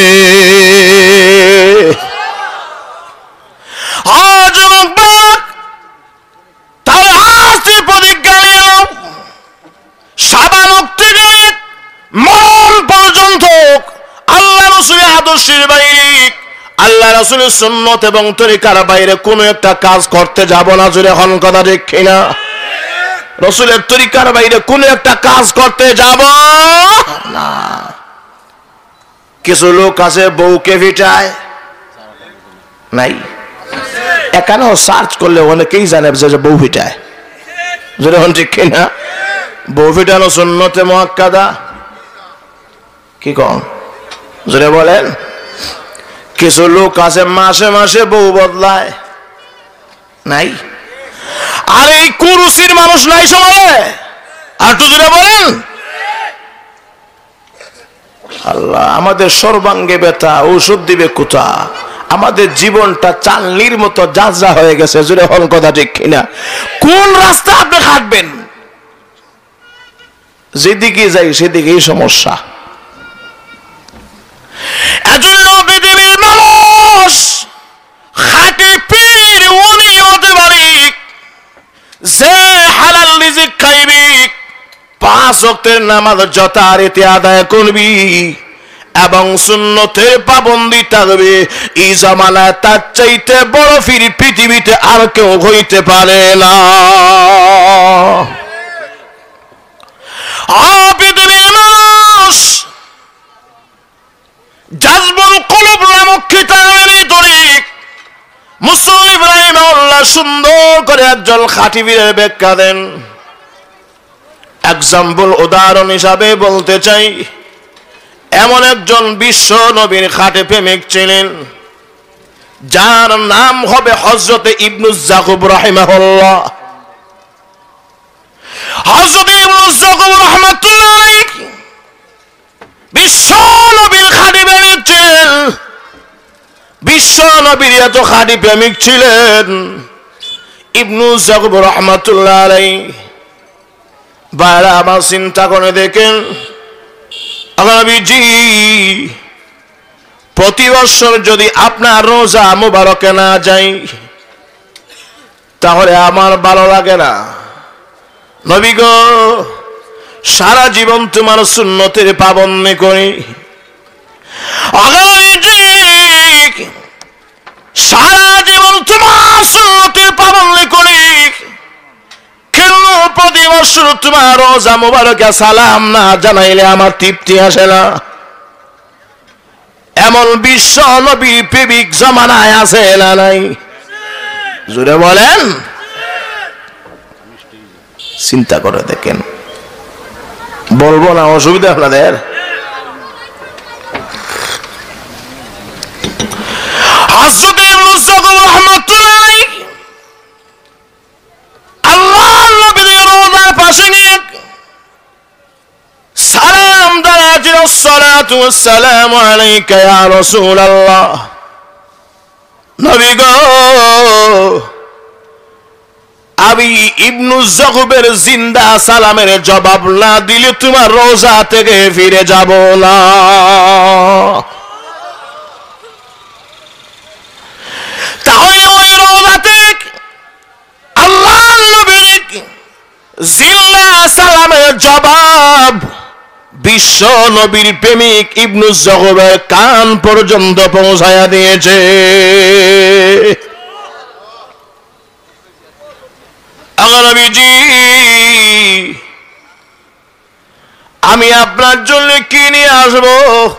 তাহলে আজ প্রতিজ্ঞা নিয়ে সাবানক থেকে মরণ পর্যন্ত আল্লাহ রাসূলের আদর্শের বাইরে, আল্লাহ রাসূলের সুন্নাত এবং তরিকার বাইরে কোনো একটা কাজ করতে যাব না। জোরে হন কথা ঠিক কিনা? রাসূলের তরিকার বাইরে কোনো একটা কাজ করতে যাব না। কিছু লোক আছে বউকে ভিটায় নাই, এখানেও সার্চ করলে অনেকেই জানে যে বউ ভিটায়। জোরে হন ঠিক কিনা? বউ ভিটানো সুন্নতে মুআক্কাদা, কি কন? জোরে বলেন। কিছু লোক আছে মাসে মাসে বউ বদলায়, নাই? আর এই কুরুচির মানুষ নাই সমাজে, আর তো জোরে বলেন। আল্লাহ আমাদের সর্বাঙ্গে ব্যথা, ঔষধ দিবে কোথা? আমাদের জীবনটা চালনির মতো যাজা হয়ে গেছে। জোরে হন কথা ঠিক কিনা? কোন রাস্তা আপনি হাঁটবেন, যেদিকে যাই সেদিকেই সমস্যা। এজন্য পৃথিবীর মানুষ খাঁটি পীর উনি হতে পারে যে হালাল রিজিক খাইবি, পাঁচ ওয়াক্তের নামাজ যথারীতি আদায় করবি এবং সুন্নতের পাবন্দি থাকবে। এই জামানায় তার চাইতে বড় পীর পৃথিবীতে আর কেউ হইতে পারে না। পৃথিবীর মানুষ জাযবুল কুলুব নামক কিতাবের ভিতরে মুসলিম রাহিমাহুল্লাহ সুন্দর করে একজন খাঁটি পীরের ব্যাখ্যা দেন। এক্সাম্পল, উদাহরণ হিসাবে বলতে চাই, এমন একজন বিশ্ব নবীর খাঁটি প্রেমিক ছিলেন যার নাম হবে হযরত ইবনে যাকুব রাহিমাহুল্লাহ। হযরত ইবনে যাকুব রাহমাতুল্লাহ আলাইহি বিশ্ব নবীর খাঁটি প্রেমিক ছিলেন। বিশ্ব নবীর এত খাঁটি প্রেমিক ছিলেন ইবনে যাকুব রাহমাতুল্লাহ আলাইহি। বাইরে আমার চিন্তা করে দেখেন, নবীজি প্রতি বছর যদি আপনার রোজা মুবারকে না যাই তাহলে আমার ভালো লাগে না। নবী গো, সারা জীবন তোমার সুন্নতের পাবন্দি করি, সারা জীবন তোমার সুন্নতের পাবন্দি করি, কেন প্রতি বছর তোমার রোজা মুবারকে সালাম না জানাইলে আমার তৃপ্তি আসে না? এমন বিশ্ব নবী প্রেমিক জামানায় আছে না নাই? জোরে বলেন। চিন্তা করে দেখেন, বলবো না অসুবিধা আপনাদের? হযরত ইবনে যাকুব রাহমাতুল্লাহ আলাইহি আল্লাহর নবীর রওজার পাশে নিয়ে সালাম দাঁড়াচ্ছিল, আসসালাতু ওয়াসসালামু আলাইকা ইয়া রাসূলুল্লাহ। নবী গো, আমি ইবনে যাকুবের জিন্দা সালামের জবাব না দিলে তোমার রোজা থেকে ফিরে যাব না। তাহলে ওই রোজাতে আল্লাহর নবীর জিন্দা সালামের জবাব বিশ্ব নবীর প্রেমিক ইবনু জগবের কান পর্যন্ত পৌঁছায়া দিয়েছে। নবীজি, আমি আপনার জন্য কি নিয়ে আসবো?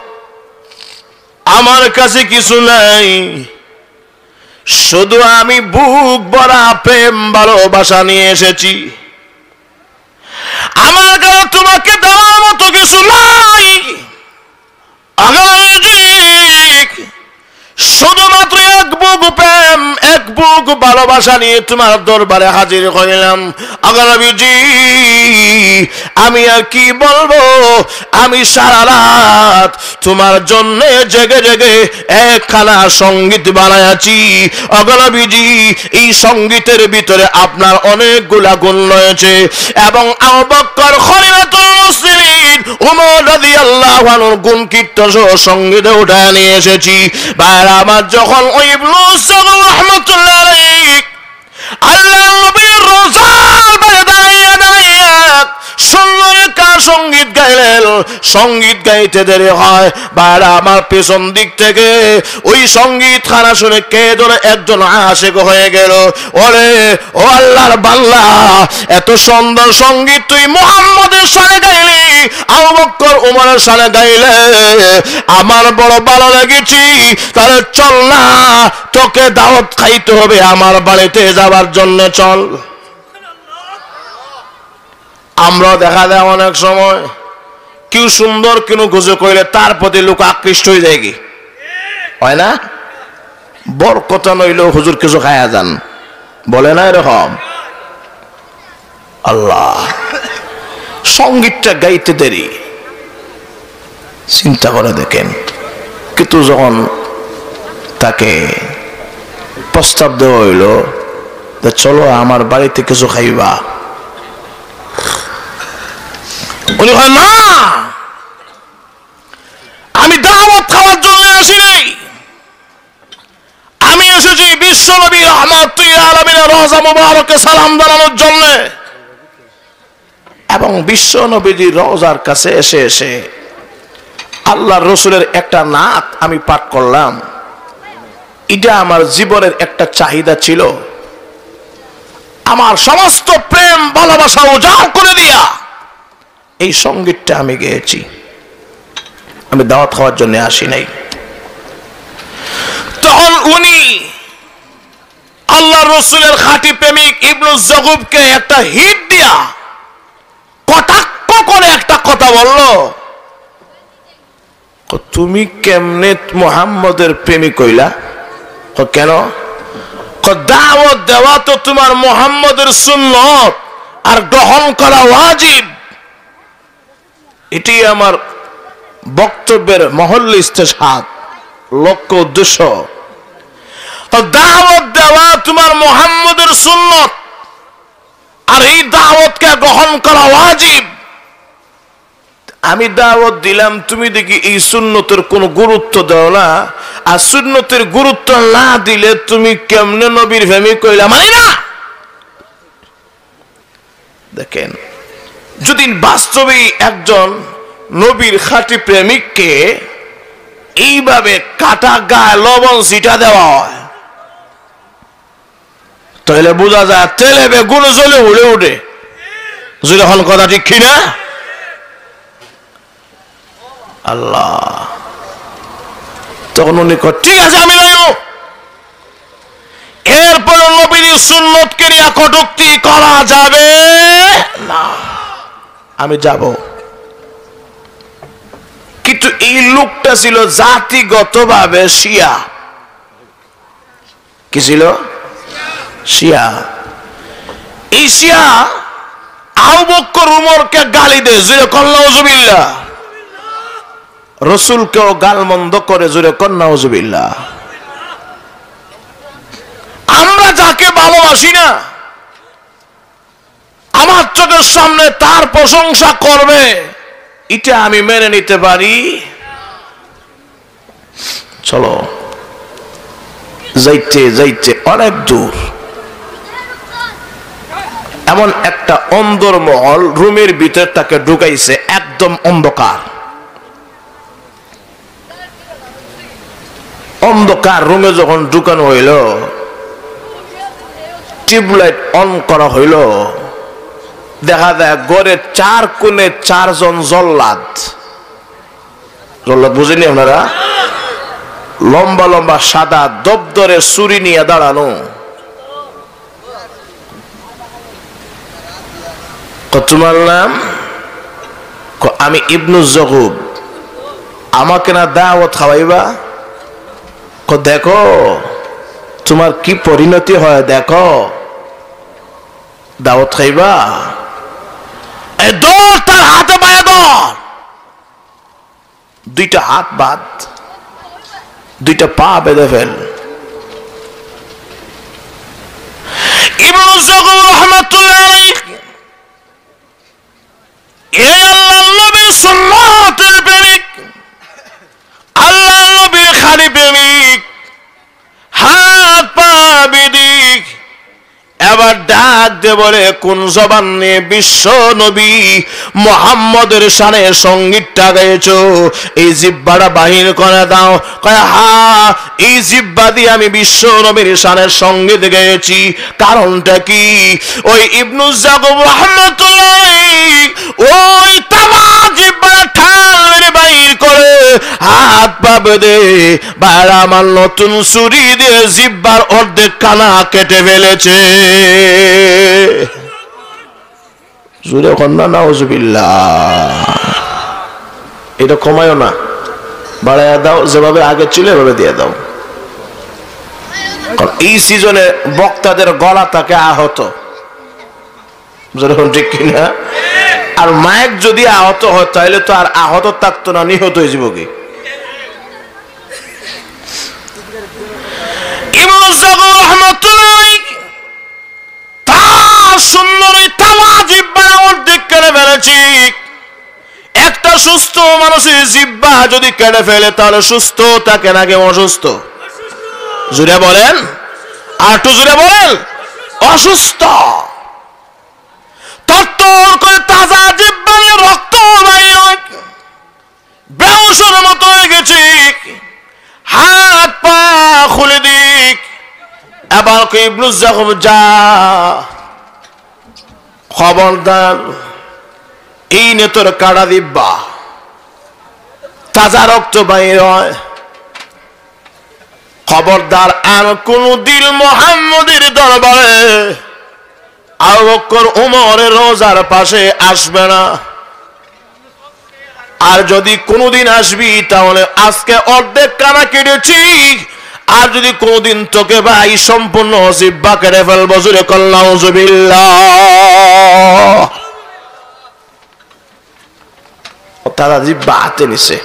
আমার কাছে কিছু নাই, শুধু আমি বুক ভরা প্রেম ভালোবাসা নিয়ে এসেছি। আমার কাছে তোমাকে দেওয়ার মতো কিছু নাই। শুধুমাত্র এক বুক প্রেম, এক বুক ভালোবাসা নিয়ে তোমার দরবারে হাজির হইলাম। নবীজি, আমি আর কি বলবো? আমি সারা রাত তোমার জন্য জেগে জেগে একখানা সঙ্গীত বানাইছি। নবীজি, এই সঙ্গীতের ভিতরে আপনার অনেকগুলা গুণ রয়েছে এবং আবু বকর খলিফাতুল মুসলিমিন ওমর রাদিয়াল্লাহু আনহুর গুণ কীর্তন সহ সঙ্গীতে উঠায় নিয়ে এসেছি। ভাইরা আমার, যখন ওই ইবনু সাগর রাহমাতুল্লাহ আলাইহি আল্লাহর নবীর রওজার বাইরে দাঁড়িয়ে দাঁড়িয়ে সুন্দর একটা সঙ্গীত গাইলেন। সঙ্গীত গাইতে দেরি হয়, ভাইরা আমার, পেছন দিক থেকে ওই সঙ্গীত খানা শুনে কে ধরে একজন আশিক হয়ে গেল। ওরে ও আল্লাহর বান্দা, এত সুন্দর সঙ্গীত তুই মুহাম্মদের শানে গাইলি, আবু বকর ওমরের শানে গাইলে আমার বড় ভালো লেগেছি। তাহলে চল না, তোকে দাওয়াত খাইতে হবে আমার বাড়িতে যাবার জন্য, চল। আমরা দেখা যায় অনেক সময় কেউ সুন্দর কেন গুজো কইলে তার প্রতি লোক আকৃষ্ট হয়ে যায়, কি হয় না? বড় কথা নইলেও হুজুর কিছু খায়া যান, বলে না এরকম? আল্লাহ, সঙ্গীতটা গাইতে দেরি, চিন্তা করে দেখেন। কিন্তু যখন তাকে প্রস্তাব দেওয়া হইল যে চলো আমার বাড়িতে কিছু খাইবা, উনি হয় না, আমি দাওয়াত খাওয়ার জন্য আসি নাই, আমি এসেছি বিশ্ব নবী রাহমাতুল আলামিনের রওজা মুবারকে সালাম জানানোর জন্য। এবং বিশ্ব নবীজির রওজার কাছে এসে এসে আল্লাহর রাসূলের একটা নাত আমি পাঠ করলাম। এটা আমার জীবনের একটা চাহিদা ছিল। আমার সমস্ত প্রেম ভালোবাসা উজাড় করে দিয়া এই সঙ্গীতটা আমি গেয়েছি। আমি দাওয়াত খাওয়ার জন্য আসি নাই। তখন উনি আল্লাহর রাসূলের খাঁটি প্রেমিক ইবনু জগবকে একটা হিট দিয়া কটাক্ষ করে একটা কথা বলল, তুমি কেমনে মুহাম্মদের প্রেমিক হইলা? কেন? দাওয়াত দেওয়া তো তোমার মুহাম্মদের সুন্নত আর গ্রহণ করা ওয়াজিব। এটি আমার বক্তব্যের মহল্ল ইস্তেশহাদ, লক্ষ্য উদ্দেশ্য। দাওয়াত দেওয়া তোমার মুহাম্মদের সুন্নত আর এই দাওয়াতকে গ্রহণ করা ওয়াজিব। আমি দাওয়াত দিলাম, তুমি দেখি এই সুন্নতের কোনো গুরুত্ব দাও না, আর সুন্নতের গুরুত্ব না দিলে তুমি কেমনে নবীর প্রেমিক কইলা? মানি না। দেখেন, যদি বাস্তবে একজন নবীর খাঁটি প্রেমিককে এইভাবে কাটা গায়ে লবণ ছিটা দেওয়া হয়, তাহলে বোঝা যায় তেলে বেগুন জ্বলে উড়ে উঠে। যখন কথা ঠিক কিনা? আল্লাহ, তখন উনি ঠিক আছে আমি যাইব। এরপর নবীর সুন্নতকে নিয়ে কটূক্তি করা যাবে না, আমি যাব। কিন্তু এই লোকটা ছিল জাতিগতভাবে শিয়া। কি ছিল? শিয়া। এই শিয়া আবু বকর উমরকে গালি দেয়, জুড়ে কল্লাউজুবিল্লাহ। রসুলকেও গালমন্দ করে, জুড়ে কন্নাউজুবিল্লাহ। আমরা যাকে ভালোবাসি না, আমার চোখের সামনে তার প্রশংসা করবে, এটা আমি মেনে নিতে পারি? চলো, যাইতে যাইতে অনেক দূর এমন একটা অন্দরমহল রুমের ভিতর তাকে ঢুকাইছে। একদম অন্ধকার। অন্ধকার রুমে যখন ঢুকানো হইল, টিউবলাইট অন করা হইল, দেখা যায় ঘরের 4 কোণে 4 জন জল্লাদ। জল্লাদ বুঝেনি আপনারা? লম্বা লম্বা সাদা দবদরে ছুরি নিয়ে দাঁড়ানো। তোমার নাম? আমি ইবনু জগুব। আমাকে না দাওয়াত খাওয়াইবা? দেখো তোমার কি পরিণতি হয়, দেখো দাওয়াত খাইবা? এই দৌড়, তার হাতে পায়ে দৌড়, 2টা হাত বাদ, 2টা পা বেঁধে ফেল। ইবনু জগুব রাহমাতুল্লাহ আলাইহি, এ আল্লাহর নবীর সুন্নাতের প্রেমিক, আল্লাহর নবীর খালি প্রেমিক, হাত পা বেঁধে এবার ডাক দে বলে, কোন জবান নিয়ে বিশ্ব নবী মুহাম্মদের শানে সঙ্গীতটা গাইছো? এই জিহ্বাটা বাহির করে দাও। কয় হা, এই জিহ্বা দিয়ে আমি বিশ্ব নবীর শানে সঙ্গীত গেয়েছি। কারণটা কি? ওই ইবনু জাগুব রাহমাতুল্লাহ ওই তামা জিহ্বাটা ঠাল মেরে বাহির করে হাত পা বেঁধে বাইরে আমার নতুন ছুরি দিয়ে জিহ্বার অর্ধেক কানা কেটে ফেলেছে। জোরে কন্যা নাউজুবিল্লাহ। এটা কমায়ও না, বাড়াইয়া দাও, যেভাবে আগে ছিল এভাবে দিয়ে দাও। এই সিজনে বক্তাদের গলা তাকে আহত, ঠিক কিনা? আর মাইক যদি আহত হয় তাহলে তো আর আহত থাকতো না, নিহত হয়ে যাব। কি ইবনু জাগুব রাহমাতুল্লাহ তার সুন্দর তামা জিহ্বা অর্ধেক কেটে ফেলেছি। একটা সুস্থ মানুষের জিহ্বা যদি কেটে ফেলে তাহলে সুস্থ থাকে নাকি অসুস্থ? জুড়ে বলেন, আর একটু জুড়ে বলেন, অসুস্থ। তরতর করে তাজা জিহ্বা নিয়ে রক্ত বাইর, বেহুশের মতো হয়ে গেছি। হাত পা খুলে দিক। এবার ইবনু জাগুব যা, খবরদার এই নে তোর কাটা দিব্বা, তাজা রক্ত বাইর হয়। খবরদার আর কোনদিন মুহাম্মদের দরবারে আবু বকর ওমরের রোজার পাশে আসবে না। আর যদি কোনদিন আসবি তাহলে আজকে অর্ধেক কানা কেটেছি, আর যদি কোনদিন তোকে ভাই সম্পূর্ণ জিহ্বা কেটে ফেলবো। জোরে কল নাউজুবিল্লাহ। তারা জিহ্বা হাতে নিছে,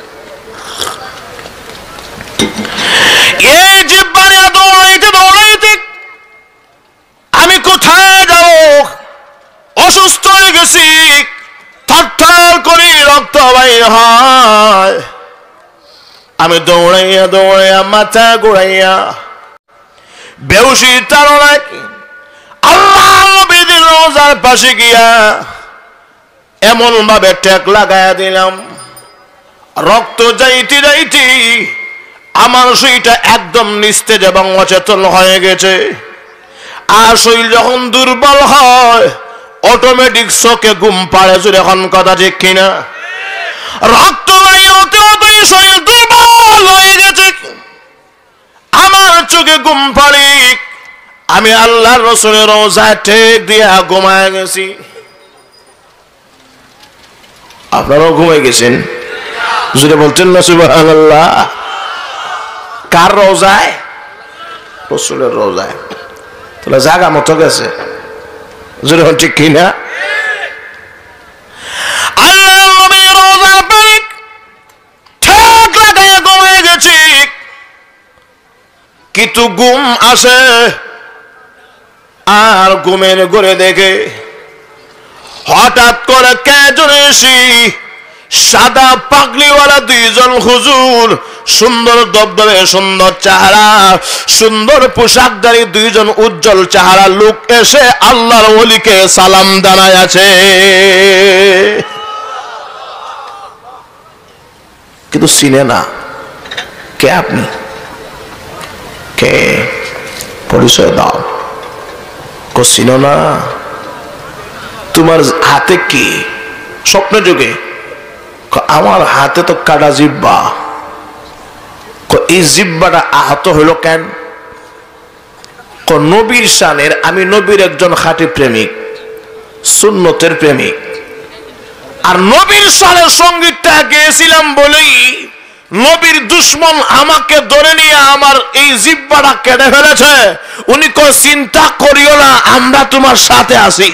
এই জিহ্বা নিয়ে দৌড়াইতে দৌড়াইতে আমি কোথায় যাব? অসুস্থ হয়ে গেছি, থরথর করে রক্ত বাইর হয়। আমি দৌড়াইয়া দৌড়াইয়া মাথা ঘুরাইয়া বেহুশির তাড়নায় আল্লাহর নবীর রওজার পাশে গিয়া এমন ভাবে টেক লাগাইয়া দিলাম, রক্ত যাইতে যাইতে আমার শরীরটা একদম নিস্তেজ এবং অচেতন হয়ে গেছে। আর শরীর যখন দুর্বল হয় অটোমেটিক চোখে ঘুম পাড়ে। জোরে এখন কথা ঠিক কিনা? রক্ত হতে হতে শরীর দুর্বল হয়ে গেছে, আমার চোখে ঘুম পাড়ে। আমি আল্লাহর রাসূলের রওজায় ঠেক দিয়া ঘুমায় গেছি। আপনারাও ঘুমাই গেছেন? জোরে বলছেন না সুবহানাল্লাহ। কার রওজায়? রাসূলের রওজায়। তাহলে জায়গা মতো গেছে। জোরে ঠিক কিনা? আল্লাহর নবীর রওজার পাশে ঠেক লাগায় ঘুমায় গেছি, কিন্তু ঘুম আসে। আর ঘুমের ঘরে দেখে হঠাৎ করে কে জোরে এসে সাদা পাগড়িওয়ালা 2 জন হুজুর, সুন্দর দবদবে সুন্দর চেহারা, সুন্দর পোশাকধারী 2 জন উজ্জ্বল চেহারা লোক এসে আল্লাহর ওলিকে সালাম জানায় আছে। কিন্তু চিনে না। কে আপনি? কে? পরিচয় দাও। চিনো না? তোমার হাতে কি? স্বপ্ন যুগে আমার হাতে তো কাটা জিব্বা। এই জিব্বাটা আহত হইল কেন? নবীর শানের, আমি নবীর একজন খাঁটি প্রেমিক, সুন্নতের প্রেমিক, আর নবীর শানের সঙ্গীতটা গেয়েছিলাম বলেই নবীর দুশ্মন আমাকে ধরে নিয়ে আমার এই জিব্বাটা কেটে ফেলেছে। উনি কয় চিন্তা করিও না, আমরা তোমার সাথে আছি।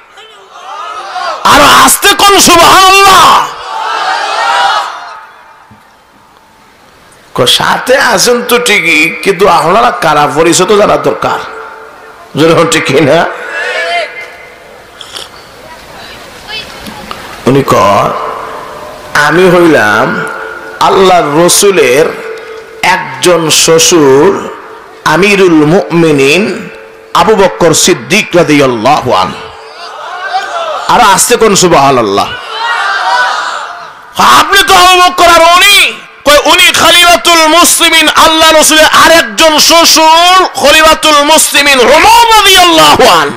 আর আস্তে কোন সুবহানাল্লাহ। সাথে আছেন তো ঠিকই, কিন্তু আপনারা কারা পরিচয় তো জানা দরকার। যেরকম ঠিক না? উনি কয় আমি হইলাম আল্লাহর রসুলের একজন শ্বশুর, আমিরুল মুমিনিন আবু বকর সিদ্দিক রাদিয়াল্লাহু আনহু। আর আস্তে কোন সুবহানাল্লাহ। আপনি তো আবু বকর, আর উনি খলিফাতুল মুসলিমিন, আল্লাহ রাসূলের আরেকজন শ্বশুর খলিফাতুল মুসলিমিন ওমর রাদিয়াল্লাহু আনহু।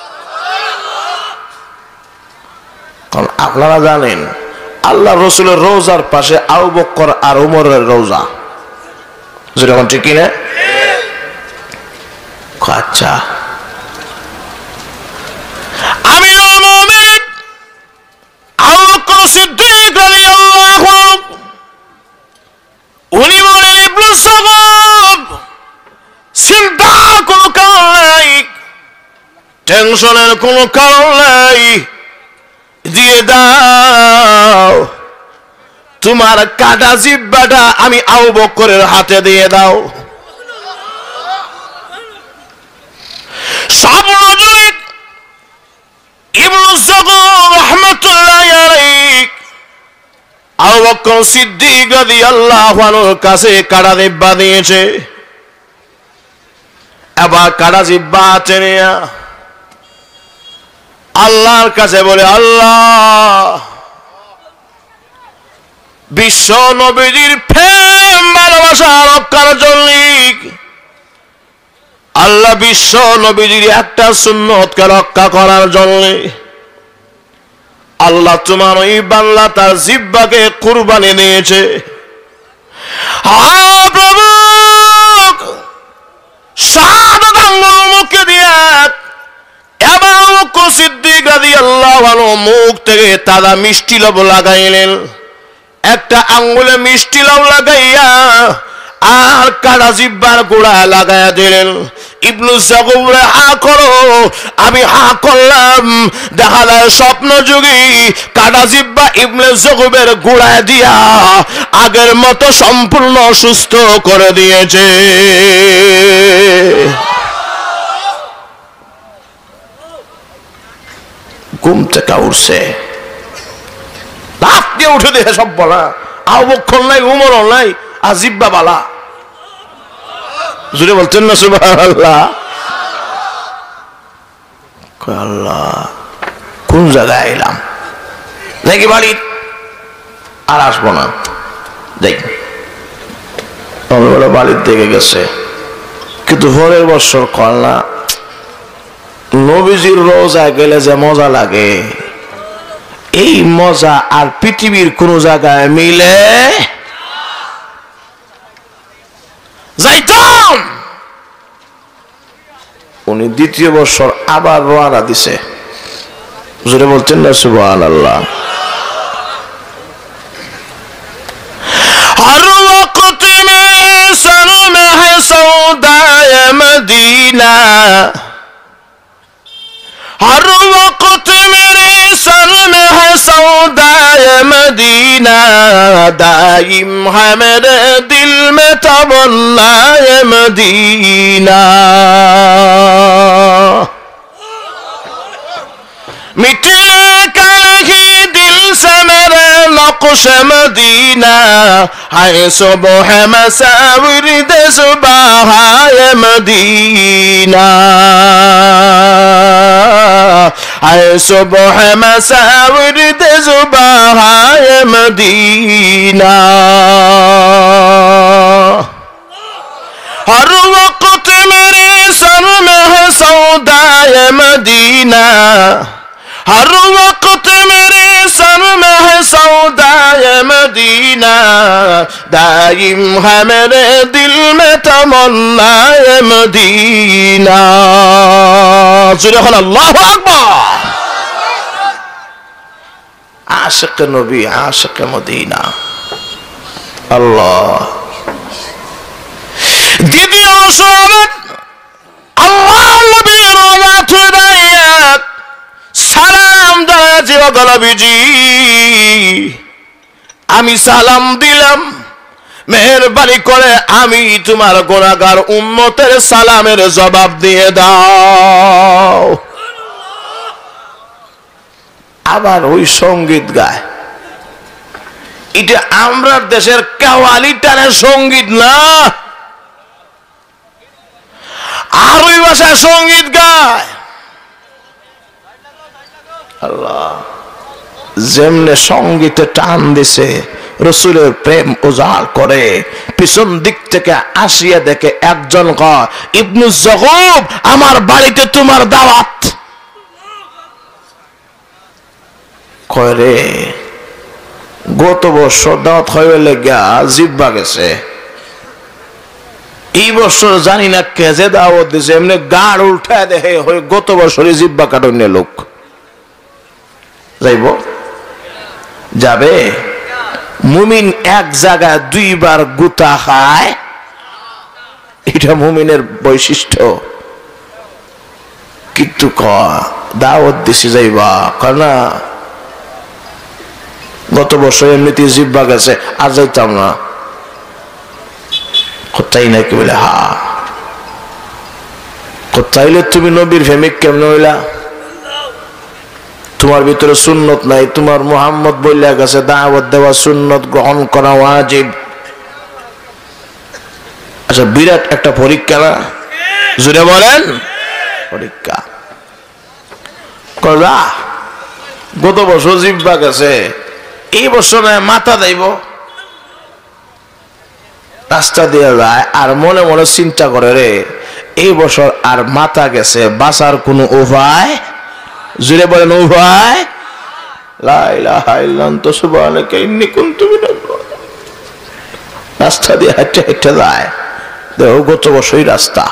কারণ আপনারা জানেন আল্লাহ রসুলের রওজার পাশে আবু বকর আর ওমরের রওজা। যেরকম ঠিক কিনা? আচ্ছা, আমিরুল মুমিনিন আবু বকর সিদ্দিক রাদিয়াল্লাহু আনহু উনি বলেন, ইবনে সাগব চিন্তার কোনো কারণ নাই, টেনশনের কোনো কারণ নাই, দিয়ে দাও তোমার কাটা জিব্বাটা আমি আবু বকরের হাতে দিয়ে দাও। সব নজরিক ইবনে সাগব রাহমাতুল্লাহি আলাইহি আবু বকর সিদ্দিক রাদিয়াল্লাহু আনহুর কাছে কাটা জিব্বা দিয়েছে। এবার কাটা জিব্বা হাতে নিয়ে আল্লাহর কাছে বলে, আল্লাহ বিশ্ব নবীজির প্রেম ভালোবাসা রক্ষার জন্য, আল্লাহ বিশ্ব নবীজির একটা সুন্নতকে রক্ষা করার জন্য আল্লাহ তোমার ওই বান্দা তার জিহ্বাকে কুরবানি দিয়েছে। প্রভু শাহাদাত আঙ্গুল মুখে দিয়া এবার সিদ্দিক রাদিয়াল্লাহু আনহু মুখ থেকে তাজা মিষ্টি লব লাগাইলেন। একটা আঙ্গুলে মিষ্টি লব লাগাইয়া আর কাটা জিহ্বার গোড়া লাগাইয়া দিলেন। ইবনে সাগব হা করো, আমি হা করলাম। দেখা যায় স্বপ্ন যুগী কাটা জিহ্বা ইবনে সাগবের গোড়ায় দিয়া আগের মতো সম্পূর্ণ সুস্থ করে দিয়েছে। ঘুম থেকে উঠছে, লাফ দিয়ে উঠে দেখে সব বলা, আবু বকর নাই, উমর নাই, আর জিহ্বা বালা। জুড়ে বলছেন না সুবহানাল্লাহ। আল্লাহ কোন জায়গায় এলাম, দেখি বাড়ি আর আসবো না। দেখি বাড়ির দিকে গেছে, কিন্তু পরের বছর কল্লা নবীজির রোজায় গেলে যে মজা লাগে, এই মজা আর পৃথিবীর কোন জায়গায় মিলে যাইতাম। উনি দ্বিতীয় বছর আবার রওনা দিছে। জোরে বলতেন না সুবহানাল্লাহ। हर वक्त में सर में है सौदाए मदीना, हर वक्त मेरे सर में है सौदाए मदीना, दाइम है मेरे दिल में तमन्नाए मदीना। मिटने का नहीं दिल से मेरे नक्श मदीना, है सुबह मसाविर दे सुबह मदीना, আয় সুবহ মাসাউরদ সুবহায় মদিনা हर वक्त मेरे सर में है सौदाए मदीना हर वक्त मेरे सर में है सौदाए मदीना दाइम है मेरे दिल में तमन्नाए मदीना सुबहान अल्लाहु अकबर आशिक नबी आशिक मदीना अल्लाह দ্বিতীয় শরত আল্লাহ নবীর রওজা থেকে সালাম জানাচ্ছি ও নবীজি আমি সালাম দিলাম মেহেরবানি করে আমি তোমার গুনাহগার উম্মতের সালামের জবাব দিয়ে দাও আবার ওই সঙ্গীত গায় এটা আমরা দেশের কাওয়ালি টানের সঙ্গীত না আরবি ভাষায় সঙ্গীত গায় আল্লাহ যেমনে সঙ্গীতে টান দিছে রাসূলের প্রেম উজাড় করে পিছন দিক থেকে আসিয়া দেখে একজন কয় ইবনু যুগব আমার বাড়িতে তোমার দাওয়াত কয় রে গত বছর দাওয়াত হয়ে লাগা জিব্বা গেছে এই বছর জানি না কে যে দাওয়াত দিছে এমনি গাড় উঠায় দেখে গত বছরই জিব্বা কাটনে লোক যাইব যাবে মুমিন এক জায়গায় দুইবার গুতা খায় এটা মুমিনের বৈশিষ্ট্য কিন্তু দাওয়াত দিছে যাইবা কারণ গত বছর এমনিতে জিব্বা গেছে আর যাইতাম না কোথায় নাকি বলে হা কোথাইলে তুমি নবীর প্রেমিক কেমন হইলা তোমার ভিতরে সুন্নত নাই তোমার মুহাম্মদ বইলা গেছে দাওয়াত দেওয়া সুন্নত গ্রহণ করা ওয়াজিব আচ্ছা বিরাট একটা পরীক্ষা না জুড়ে বলেন পরীক্ষা করবা গত বছর জিব্বা গেছে এই বছর মাথা দেব রাস্তা দিয়ে যায় আর মনে মনে চিন্তা করে রে এই বছর আর মাথা গেছে বাঁচার কোনো উপায় জুড়ে বলেন উপায় লা ইলাহা ইল্লা আনতা সুবহানাকা ইন্নী কুনতু মিনাজ জালিমিন রাস্তা দিয়ে হেঁটে হেঁটে যায় দেখো গত বছরই রাস্তা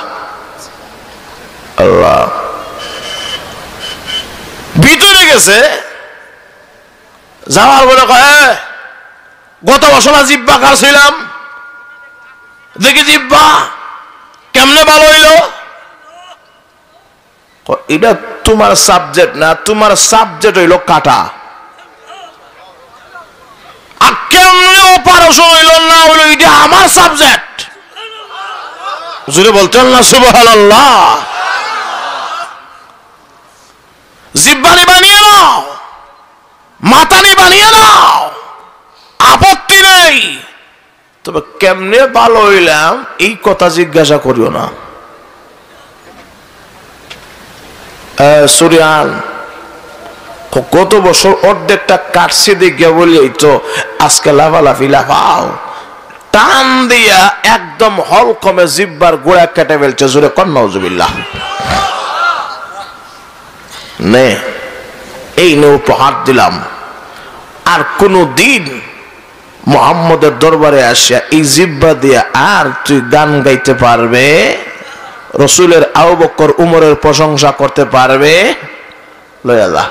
আল্লাহ ভিতরে গেছে যাওয়ার বলে কয় গত বছর জিব্বা কাটছিলাম দেখি জিব্বা কেমনে ভালো হইল এটা তোমার সাবজেক্ট না তোমার সাবজেক্ট হইল কাটা আর কেমনে অপারেশন হইল না হইল এটা আমার সাবজেক্ট জুড়ে বলতেন না সুবহানাল্লাহ জিব্বানি বানিয়ে নাও মাতানি বানিয়ে নাও আপত্তি নেই তবে কেমনে ভালো হইলাম এই কথা জিজ্ঞাসা করিও না সুরিয়ান কত বছর অর্ধেকটা কাটছে দেখিয়া বলি তো আজকে লাফালাফি লাফাও টান দিয়া একদম হলকমে জিব্বার গোড়া কেটে ফেলছে জোরে কর নাউজুবিল্লাহ নে এই নে উপহার দিলাম আর কোনো দিন মুহাম্মদের দরবারে আসিয়া এই জিব্বা দিয়া আর তুই গান গাইতে পারবে রাসূলের আবু বকর উমরের প্রশংসা করতে পারবে লয়া যা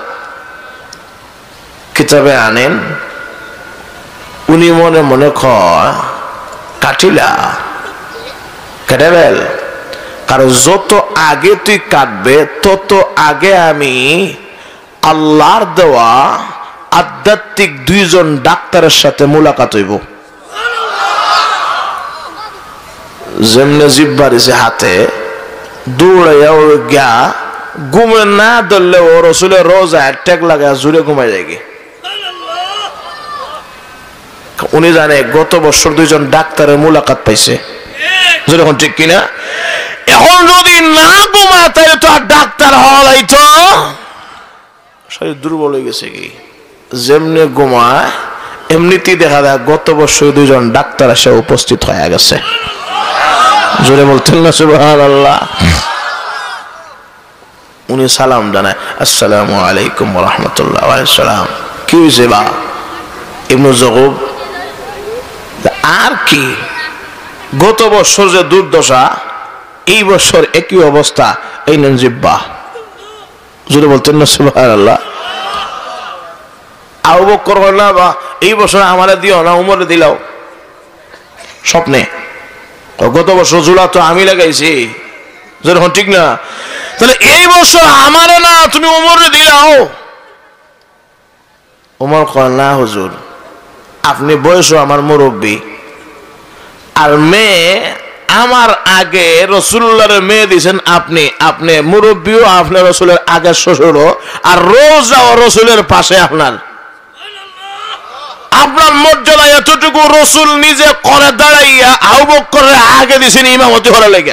কিতাবে আনেন উনি মনে মনে কয় কাটিলা কেটে ফেল কারণ যত আগে তুই কাটবে তত আগে আমি আল্লাহর দেওয়া আধ্যাত্মিক দুইজন ডাক্তারের সাথে মুলাকাত হইব যেমনে জিব্বা দিছে হাতে দৌড়াইয়া ও গিয়া ঘুমে না ধরলে ও রাসূলের রোজায় টেক লাগা জুড়ে ঘুমাই যায় উনি জানে গত বছর দুইজন ডাক্তারের মুলাকাত পাইছে যখন ঠিক কিনা এখন যদি না ঘুমায় তাহলে তো আর ডাক্তার হওয়া যাইতো না। সুবহানাল্লাহ। আল্লাহু আকবার। এই জন্য জিব্বা দিছে হাতে দৌড়াইয়া ও রসুলের রোজায় টেক লাগা জুড়ে ঘুমাই যায়গে। উনি জানে গত বছর দুইজন ডাক্তারের মুলাকাত পাইছে যখন ঠিক কিনা শরীর দুর্বল হয়ে গেছে কি, যেমনি ঘুমায় এমনিতেই দেখা যায় গত বছর 2 জন ডাক্তার এসে উপস্থিত হয়ে গেছে। জোরে বলতেন না সুবহানাল্লাহ। উনি সালাম জানায়, আসসালামু আলাইকুম ওয়া রাহমাতুল্লাহ। ওয়া আলাইকুম সালাম। কি হয়েছে বা? ইবনে যাকুব আর কি, গত বছর যে দুর্দশা এই বছর একই অবস্থা, এই নেন জিব্বা। জোরে বলতেন না সুবহানাল্লাহ। আবু বকর বললা বা এই বছর আমারে দিও না, উমরে দিলাও। স্বপ্নে গত বছর জুলা তো আমি লাগাইছি, যখন ঠিক না, তাহলে এই বছর আমারে না তুমি উমরে দিলাও। উমর কয় না হুজুর, আপনি বয়স আমার মুরব্বী, আর মেয়ে আমার আগে রাসূলুল্লাহর মেয়ে দিয়েছেন আপনি, আপনি মুরব্বীও, আপনার রাসূলের আগের শ্বশুরও, আর রোজাও রাসূলের পাশে আপনার। আপনার মর্যাদা এতটুকু রাসূল নিজে করে দাঁড়াইয়া আবু বকরের আগে দিয়েছেন ইমামতি করার লেগে,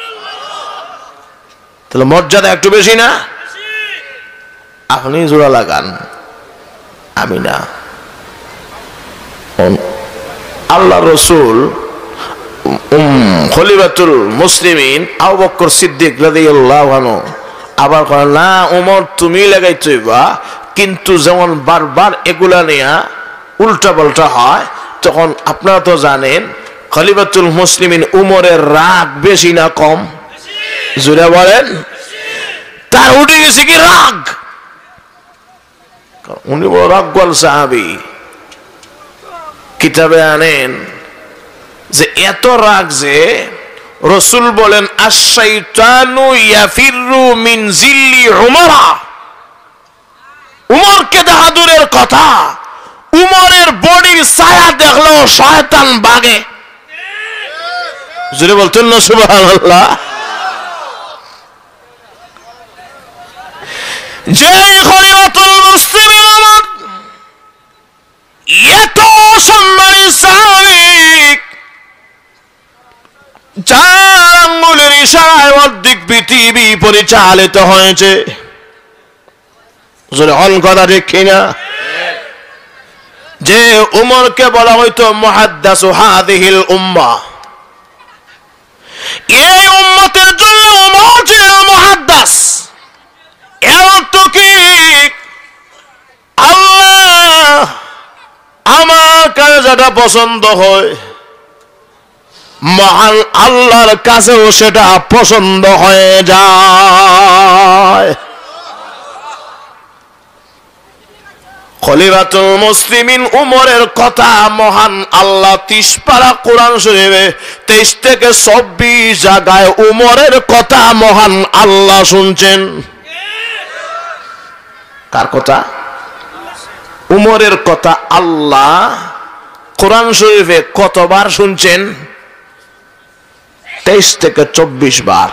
তাহলে মর্যাদা একটু বেশি না? আপনি জোড়া লাগান, আমি না। আল্লাহ রসুল খলিফাতুল মুসলিমিন আবু বকর সিদ্দিক রাদিয়াল্লাহু আনহু আবার করেন না ওমর তুমি লাগাইছইবা, কিন্তু যেমন বারবার এগুলা নিয়া উল্টা পাল্টা হয়, তখন আপনারা তো জানেন খলিফাতুল মুসলিমিন উমরের রাগ বেশি না কম? জোরে বলেন। তার উঠে গেছে কি রাগ, উনি বড় রাগওয়াল সাহাবী। কিতাবে আনেন যে এত রাগ যে রাসূল বলেন আশ-শাইতানু ইয়াফিরু মিন জিল্লি উমরা। উমরকে দেখা দূরের কথা, উমরের বডির ছায়া দেখলেও শয়তান ভাগে। জোরে বলতেন না সুবহানাল্লাহ। যে খলিফাতুল মুসলিমিন উমর এত সম্মানী সাহাবী, যার আঙ্গুলের ইশারায় অর্ধেক পৃথিবী পরিচালিত হয়েছে। হল কথা ঠিক কিনা? যে উমরকে বলা হইতো মুহাদ্দিসু হাযিহিল উম্মাহ, এই উম্মতের জন্য উমর ছিলেন মুহাদ্দিস। এত কি আল্লাহ আমার কাছে যেটা পছন্দ হয়, মহান আল্লাহর কাছেও সেটা পছন্দ হয়ে যায়। খলিফাতুল মুসলিমিন উমরের কথা মহান আল্লাহ 30 পারা কোরআন শরীফে 23 থেকে 24 জায়গায় উমরের কথা মহান আল্লাহ শুনছেন। কার কথা? উমরের কথা আল্লাহ কোরআন শরীফে কতবার শুনছেন? 23 থেকে 24 বার।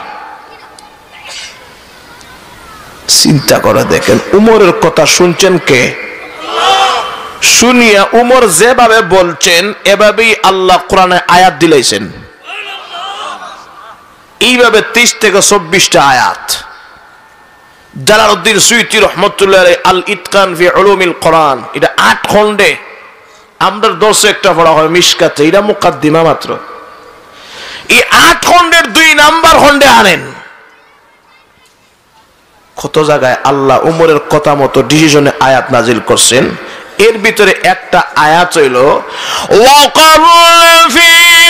চিন্তা করে দেখেন, উমরের কথা শুনছেন কে? শুনিয়া উমর যেভাবে বলছেন এভাবেই আল্লাহ কোরআনে আয়াত দিলেছেন। এইভাবে 30 থেকে 24টা আয়াত। জালালউদ্দিন সুয়ুতী রাহমাতুল্লাহ আলাইহি আল ইতকান ফি উলুমিল কোরআন, এটা 8 খণ্ডে। আমরা 10 একটা পড়া হয় মিশকাতে, এটা মুকাদ্দিমা মাত্র। এই 8 খণ্ডের 2 নাম্বার খণ্ডে আনেন কত জায়গায় আল্লাহ উমরের কথা মতো ডিসিশনে আয়াত নাজিল করছেন। এর ভিতরে একটা আয়াত হইল ওয়াকারুনা ফি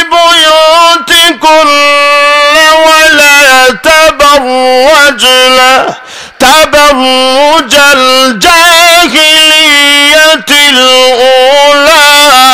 বুয়ুতিকুন্না ওয়ালা তাবাররাজনা তাবাররুজাল জাহিলিয়াতিল উলা।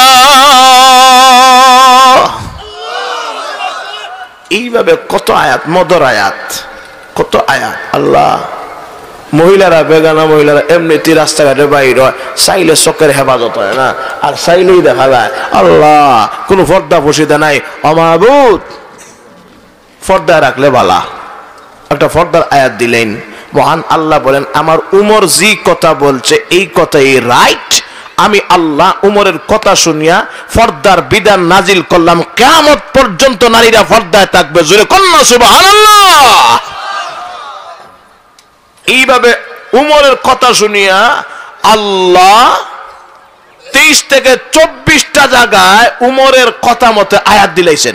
এইভাবে কত আয়াত, মদর আয়াত, কত আয়াত। আল্লাহ মহিলারা, বেগানা মহিলারা এমনিতে রাস্তাঘাটে বাইর হয়, চাইলে চোখের হেফাজত হয় না, আর চাইলেই দেখা যায় আল্লাহ কোনো পর্দা ফসিদা নাই। অমাবুদ পর্দা রাখলে বালা। একটা পর্দার আয়াত দিলেন, মহান আল্লাহ বলেন আমার উমর যে কথা বলছে এই কথাই রাইট। আমি আল্লাহ উমরের কথা শুনিয়া পর্দার বিধান নাজিল করলাম, কিয়ামত পর্যন্ত নারীরা পর্দায় থাকবে। জোরে কন্যা সুবহানাল্লাহ। এইভাবে উমরের কথা শুনিয়া আল্লাহ 23 থেকে 24টা জায়গায় উমরের কথা মতে আয়াত দিলাইছেন।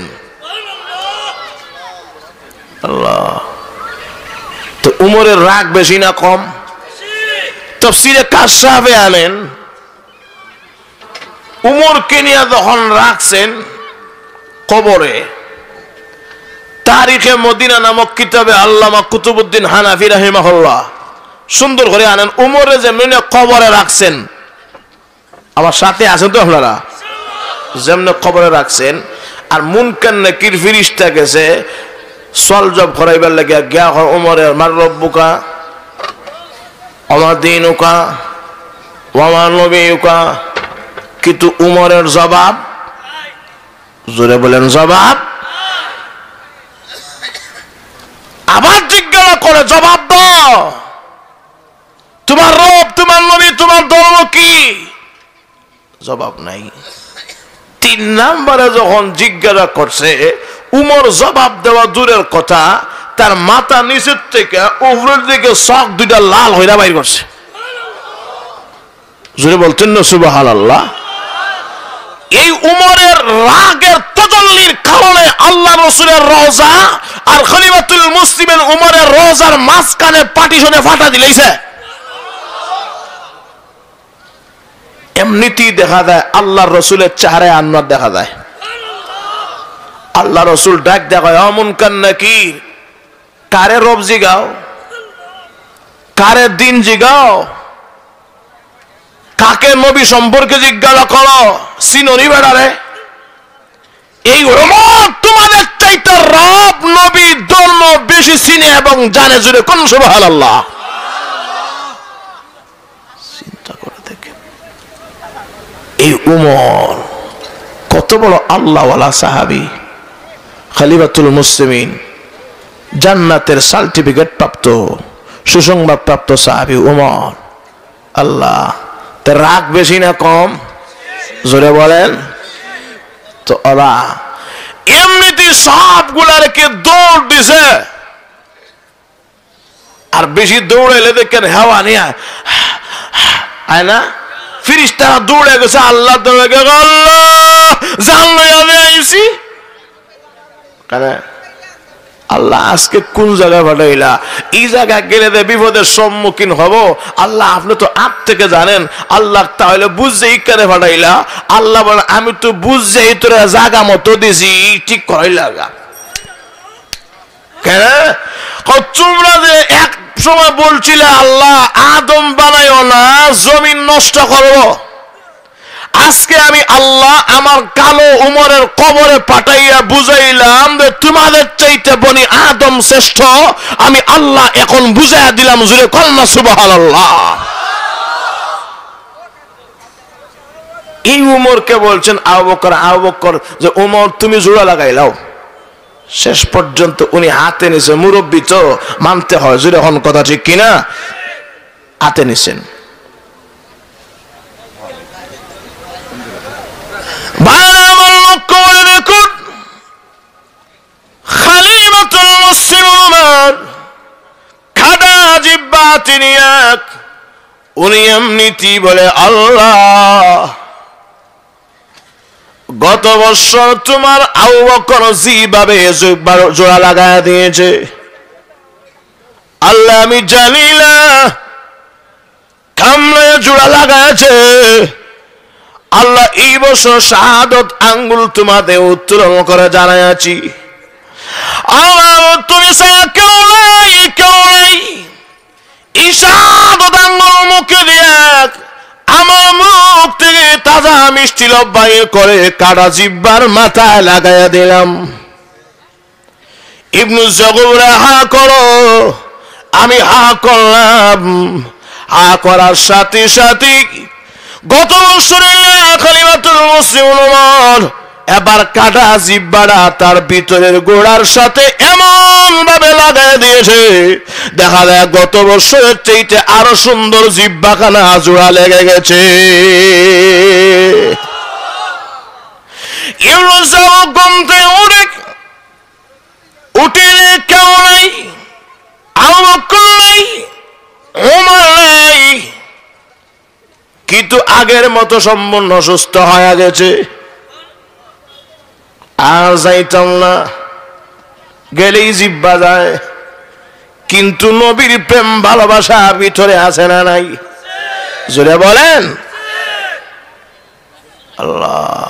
আল্লাহ, তো উমরের রাগ বেশি না কম? তাফসীরে কাশফে আনেন উমরকে নিয়ে যখন রাখছেন কবরে, তারিখে মদিনা নামক কিতাবে আল্লামা কুতুবউদ্দিন হানাফি রাহিমাহুল্লাহ সুন্দর করে আনেন উমরে যেমনি কবরে রাখছেন, আমার সাথে আছেন তো আপনারা, যেমনি কবরে রাখছেন আর মুনকার নাকির ফেরেশতা গেছে সলজব করাইবার লাগিয়া গিয়া উমরের মার রব্বুকা ওয়া দীনুকা ওয়া নবিয়ুকা, কিন্তু উমরের জবাব, জোরে বলেন জবাব, আবার জিজ্ঞাসা করে জবাব দাও তোমার রব, তোমার নবী, তোমার ধর্ম কি? জবাব নাই। 3 নম্বরে যখন জিজ্ঞাসা করছে উমর জবাব দেওয়া দূরের কথা, তার মাথা নিচের থেকে উপরের দিকে চোখ দুইটা লাল হইরা বাইর করছে। জোরে বলতেন না সুবহানাল্লাহ। এই উমরের রাগের তাজাল্লির কারণে আল্লাহ রাসূলের রওজা আর খলিফাতুল মুসলিমিন উমরের রওজার মাঝখানে পার্টিশনে ফাটা দিলাইছে। এমনিতেই দেখা যায় আল্লাহর রাসূলের চেহারায় আনওয়ার দেখা যায়। আল্লাহ রাসূল ডাক দেখায় মুনকার নাকির, কারে রব জিগাও, কারে দিন জিগাও, কাকে নবী সম্পর্কে জিজ্ঞাসা করো, চিননি বেড়ারে? এই উমর তোমাদের চাইতে রব নবী ধর্ম বেশি চিনে এবং জানে, জুড়ে কোন সুবহানাল্লাহ। চিন্তা করে দেখেন এই উমর কত বড় আল্লাহওয়ালা সাহাবী, খলিফাতুল মুসলিমিন, জান্নাতের সার্টিফিকেট প্রাপ্ত, সুসংবাদ প্রাপ্ত সাহাবী উমর। আল্লাহ, তার রাগ বেশি না কম? জোরে বলেন তো। ওরা এমনিতে সবগুলারকে দৌড় দিছে, আর বেশি দৌড়াইলে দেখেন হেওয়া নিয়ে আয় না, ফেরেশতারা দৌড়ে গেছে, আল্লাহ দৌড়ে গেছে, আল্লাহ জানলে আমি আইছি। আল্লাহ আজকে কোন জায়গায় পাঠাইলা? এই জায়গায় গেলে বিপদের সম্মুখীন হব। আল্লাহ আপনি তো আপ থেকে জানেন। আল্লাহ তাহলে বুঝছে ইকারে পাঠাইলা? আল্লাহ বলে আমি তো বুঝছে তোরা জায়গা মতো দিছি, ঠিক করাই লাগা। কেন তোমরা যে এক সময় বলছিলে আল্লাহ আদম বানাইও না, জমিন নষ্ট করবো, আজকে আমি আল্লাহ আমার কালো উমরের কবরে পাঠাইয়া বুঝাইলাম যে তোমাদের চাইতে বনি আদম শ্রেষ্ঠ, আমি আল্লাহ এখন বুঝাইয়া দিলাম, জুড়ে কন্যা সুবহানাল্লাহ। এই উমরকে বলছেন আবু বকর যে উমর তুমি জোড়া লাগাইলাও। শেষ পর্যন্ত উনি হাতে নিছে, মুরব্বী তো মানতে হয়, জুড়ে হন কথা ঠিক কিনা? হাতে নিছেন। খলিফাতুল মুসলিমিন খাদা জিব্বা তিনি এক, উনি এমনিতি বলে আল্লাহ গত বছর তোমার আবু বকর যেভাবে জোড়া লাগায় দিয়েছে, আল্লাহ আমি জানি না কামড়ে জোড়া লাগাইছে। আল্লাহ এই বছর শাহাদত আঙ্গুল তোমাদের উত্তোলন করে জানাইয়াছি, আল্লাহ তুমি ছাড়া কেউ নাই, কেউ নাই। এই শাহাদত আঙ্গুল মুখে দিয়ে আমার মুখ থেকে তাজা মিষ্টি লব বাইর করে কাটা জিব্বার মাথায় লাগাইয়া দিলাম। ইবনু জগবরা হা করো, আমি হা করলাম। হা করার সাথে সাথে গত বছরের খলিফাতুল মুসলিমিন উমর এবার কাটা জিব্বাটা তার ভিতরের গোড়ার সাথে এমন ভাবে লাগাই দিয়েছে, দেখা যায় গত বছরের চাইতে আরো সুন্দর জিব্বাখানা জোড়া লেগে গেছে। উঠে কেউ নাই, আবু বকর নাই, উমর কিন্তু আগের মতো সম্পূর্ণ সুস্থ হয়ে গেছে। আর যাইতাম না, গেলেই জিব্বা যায়, কিন্তু নবীর প্রেম ভালোবাসা ভিতরে আছে না নাই? জোরে বলেন আল্লাহ।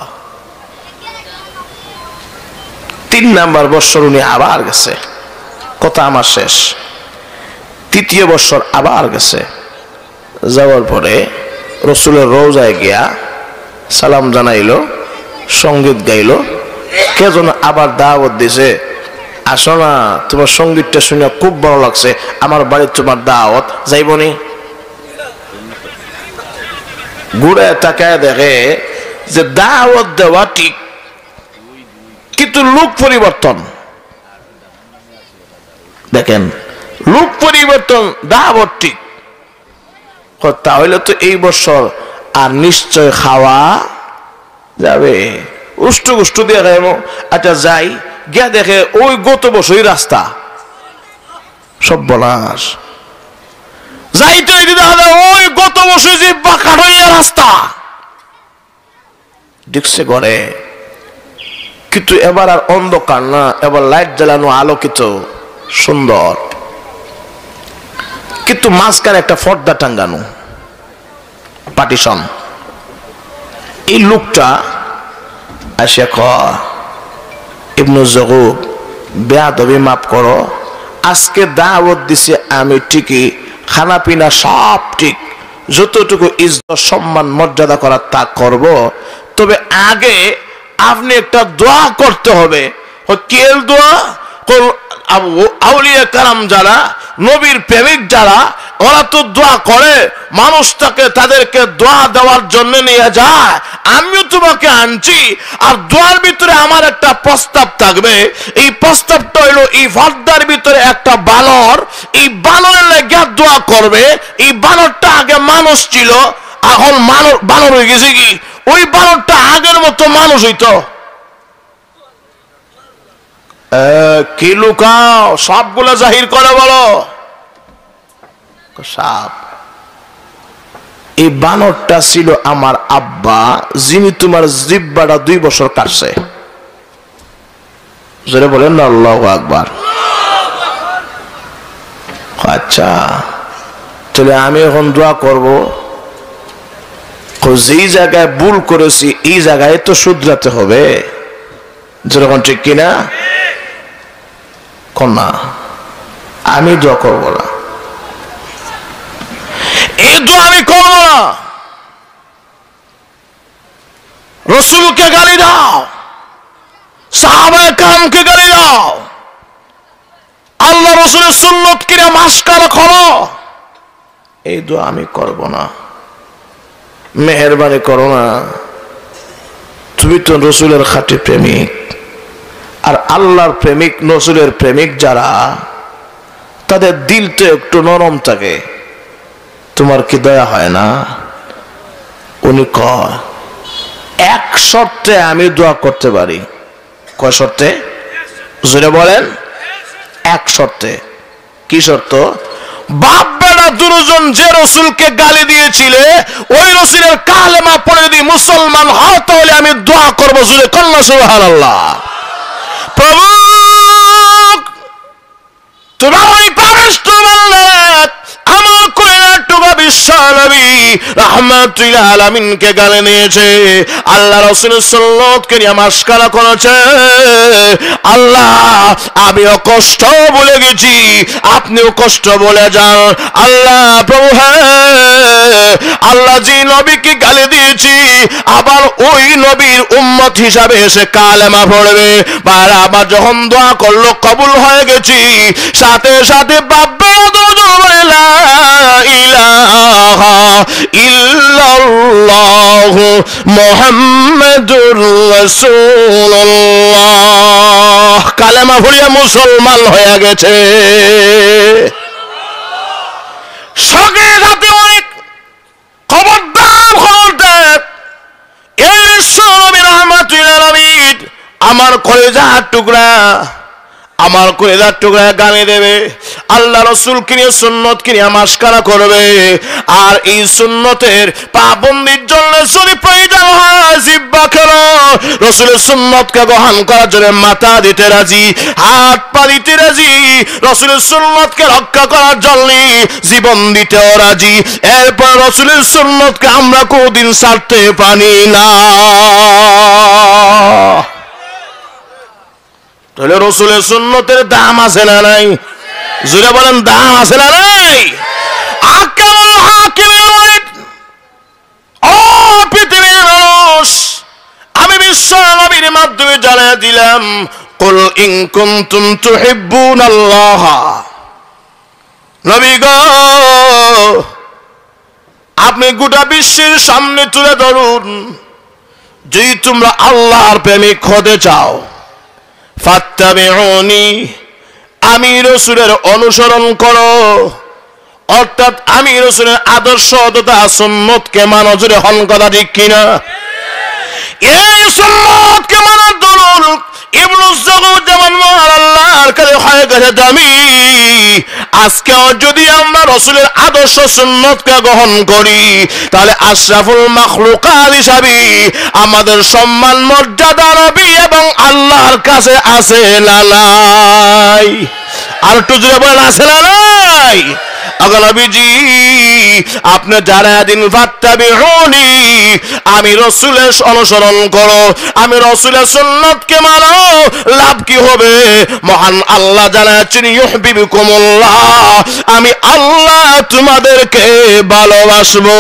3 নাম্বার বছর উনি আবার গেছে, কথা আমার শেষ। 3য় বছর আবার গেছে, যাওয়ার পরে রসুলের রওজায় গিয়া সালাম জানাইলো, সঙ্গীত গাইলো। কে যেন আবার দাওয়াত দিছে, আসো না, তোমার সঙ্গীতটা শুনে খুব ভালো লাগছে, আমার বাড়ির তোমার দাওয়াত, যাইবনি? ঘুরে তাকায় দেখে যে দাওয়াত দেওয়া ঠিক, কিন্তু লোক পরিবর্তন। দেখেন, লোক পরিবর্তন, দাওয়াত ঠিক। তাহলে তো এই বছর আর নিশ্চয় খাওয়া যাবে। উষ্টু উষ্টু দিয়ে খাইব। আচ্ছা যাই, গিয়া দেখে ওই গত বছরই রাস্তা, সব বলাস যাইতে ওই গত বছর যে কাঠইয়া রাস্তা দেখছে ঘরে। কিন্তু এবার আর অন্ধকার না, এবার লাইট জ্বালানো, আলোকিত, সুন্দর। কিন্তু মাঝখানে একটা পর্দা টাঙ্গানো, পার্টিশন। এই লোকটা আসে কয়, ইবনু যুগুব, বেয়াদবি মাফ করো, আজকে দাওয়াত দিছে আমি ঠিকই, খানা পিনা সব ঠিক, যতটুকু ইজ্জত সম্মান মর্যাদা করার তা করব, তবে আগে আপনি একটা দোয়া করতে হবে। কেল দোয়া? আউলিয়া কারাম যারা, নবীর প্রেমিক যারা, ওরা তো দোয়া করে, মানুষটাকে তাদেরকে দোয়া দেওয়ার জন্য নিয়ে যায়। আমিও তোমাকে আনছি, আর দোয়ার ভিতরে আমার একটা প্রস্তাব থাকবে। এই প্রস্তাবটা হইলো, এই পর্দার ভিতরে একটা বানর, এই বানরের লেগে দোয়া করবে। এই বানরটা আগে মানুষ ছিল, এখন বানর হয়ে গেছে কি? ওই বানরটা আগের মতো মানুষ হইতো। কি লুকাও? সবগুলো জাহির করে বলো। সাপ। এই বানরটা ছিল আমার আব্বা, যিনি তোমার জিব্বাটা 2 বছর কাটছে। জোরে বলেন না আল্লাহু আকবার। আচ্ছা, তাহলে আমি এখন দোয়া করব, যেই জায়গায় ভুল করেছি এই জায়গায় তো শুধরাতে হবে। যেরকম ঠিক কিনা? কন্যা, আমি দোয়া করবো না, এই দোয়া আমি করবো না। রসুলকে গালি দাও, সাহাবায়ে কেরামকে গালি দাও, আল্লাহ রসুলের সুন্নত কিরা মাস্কারা করো, এই দোয়া আমি করবো না। মেহেরবানি করো না, তুমি তো রসুলের খাঁটি প্রেমিক। আর আল্লাহর প্রেমিক, রসুলের প্রেমিক যারা, তাদের দিল তো একটু নরম থাকে। তোমার কি দয়া হয় না? উনি কয়, এক শর্তে আমি দোয়া করতে পারি। কয় শর্তে? জোরে বলেন। এক শর্তে। কি শর্ত? বাপ বেটা দুজন যে রসুলকে গালি দিয়েছিলে, ওই রসুলের কালেমা পড়ে যদি মুসলমান হও, তাহলে আমি দোয়া করবো। জোরে কন্যা সুবহানাল্লাহ। প্রভু, তোমার ওই পবিত্র বান্দার আমার কোরআনের টুকা বিশ্ব নবী রাহমাতুল আলামিনকে গালি নিয়েছে, আল্লাহ রাসূলের সুন্নতকে নিয়ে মাসখানা করেছে। আল্লাহ, আমিও কষ্ট বলে গেছি, আপনিও কষ্ট বলে যান। আল্লাহ প্রভু, আল্লাহ যে নবীকে গালি দিয়েছি, আবার ওই নবীর উম্মত হিসাবে এসে কালেমা পড়বে। আর আবার যখন দোয়া করলো, কবুল হয়ে গেছি, সাথে সাথে বাব্বে লা ইলাহা ইল্লাল্লাহু মুহাম্মাদুর রাসূলুল্লাহ, কালেমা পড়িয়া মুসলমান হয়ে গেছে। সঙ্গে সাথে অনেক খবরদার, খবরদার, এই নবী রাহমাতুল আলামিন আমার কলেজার টুকরা, আমার কলেজার টুকরা গালি দেবে। আল্লাহ রাসূলকে নিয়ে সুন্নতকে নিয়ে মাশকারা করবে। আর এই সুন্নতের পাবন্দির জন্য যদি প্রয়োজন হয় জিহ্বা খেলো, রাসূলের সুন্নতকে গ্রহণ করার জন্য মাথা দিতে রাজি, হাত পা দিতে রাজি, রাসূলের সুন্নতকে রক্ষা করার জন্য জীবন দিতেও রাজি। এরপর রাসূলের সুন্নতকে আমরা কোনদিন ছাড়তে পারি না। তাহলে রাসূলের সুন্নতের দাম আছে না নাই? জোরে বলেন, দাম আছে না নাই? আকাল হাকিমের ও পৃথিবীর মানুষ, আমি বিশ্ব নবীর মাধ্যমে জানিয়ে দিলাম, কুল ইন কুনতুম তুহিব্বুনাল্লাহ, নবী গো আপনি গোটা বিশ্বের সামনে তুলে ধরুন, যদি তোমরা আল্লাহর প্রেমিক হতে চাও, ফাত্তাবিউনি, আমি রাসূলের অনুসরণ করো, অর্থাৎ আমি রাসূলের আদর্শ তথা সুন্নতকে মানো। জোরে হন কথা ঠিক কিনা? এই সুন্নতকে মানার দরুন ইবনে জাগুর যেমন আল্লাহর কাছে হয়ে গেছে দামি, আজকেও যদি আমরা রাসূলের আদর্শ সুন্নতকে গ্রহণ করি, তাহলে আশরাফুল মাখলুকাত হিসাবে আমাদের সম্মান মর্যাদা নবী এবং আল্লাহর কাছে আছে না নাই? আর একটু জোরে বলেন, আছে না নাই? নবীজি আপনি জানায়া দিন, ফাত্তাবিউনি, আমি রাসূলের অনুসরণ করো, আমি রাসূলের সুন্নতকে মানো, লাভ কি হবে? মহান আল্লাহ জানাচ্ছেন, ইউহিব্বুকুমুল্লাহ, আমি আল্লাহ তোমাদেরকে ভালোবাসবো।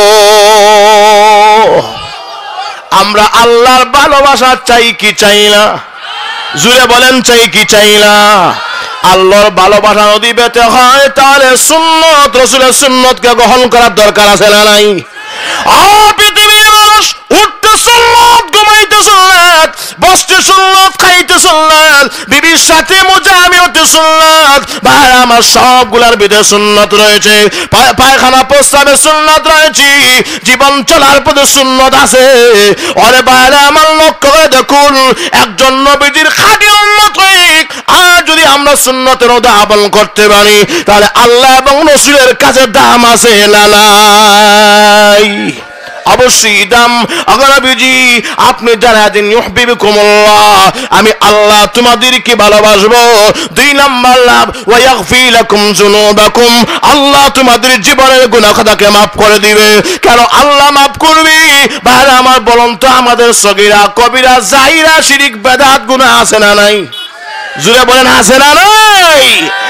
আমরা আল্লাহর ভালোবাসা চাই কি চাই না? জুড়ে বলেন, চাই কি চাই না? আল্লাহর ভালোবাসা যদি পেতে হয়, তাহলে সুন্নত, রাসূলের সুন্নতকে গ্রহণ করার দরকার আছে না নাই? পৃথিবীর মানুষ উঠতে সুন্নত, ঘুমাইতে সুন্নত, বসতে সুন্নত, খাইতে সুন্নত, বিবির সাথে মুজামি হতে সুন্নত। ভাই আমার সবগুলার ভিতরে সুন্নত রয়েছে, পায়খানা প্রস্রাবে সুন্নত রয়েছে, জীবন চলার পথে সুন্নত আছে। ওরে বাইরে আমার লক্ষ্য করে দেখুন, একজন নবীজির খাঁটি উম্মত হয়ে আর যদি আমরা সুন্নতের উদ্ভাবন করতে পারি, তাহলে আল্লাহ এবং রাসূলের কাছে দাম আছে না নাই? অবশ্যই দাম। নবীজি আপনি জানায়া দিন, ইউহিব্বুকুমুল্লাহ, আমি আল্লাহ তোমাদেরকে ভালোবাসবো। 2 নাম্বার লাভ, ওয়া ইয়াগফির লাকুম যুনুবাকুম, আল্লাহ তোমাদের জীবনের গুনাহ খাতাকে maaf করে দিবে। কেন আল্লাহ maaf করবে? ভাইরা আমার বলুন তো, আমাদের সগীরা কবিরা জাহিরা শিরক বেদাত গুনাহ আছে না নাই? জুড়ে বলেন, আছে না নাই?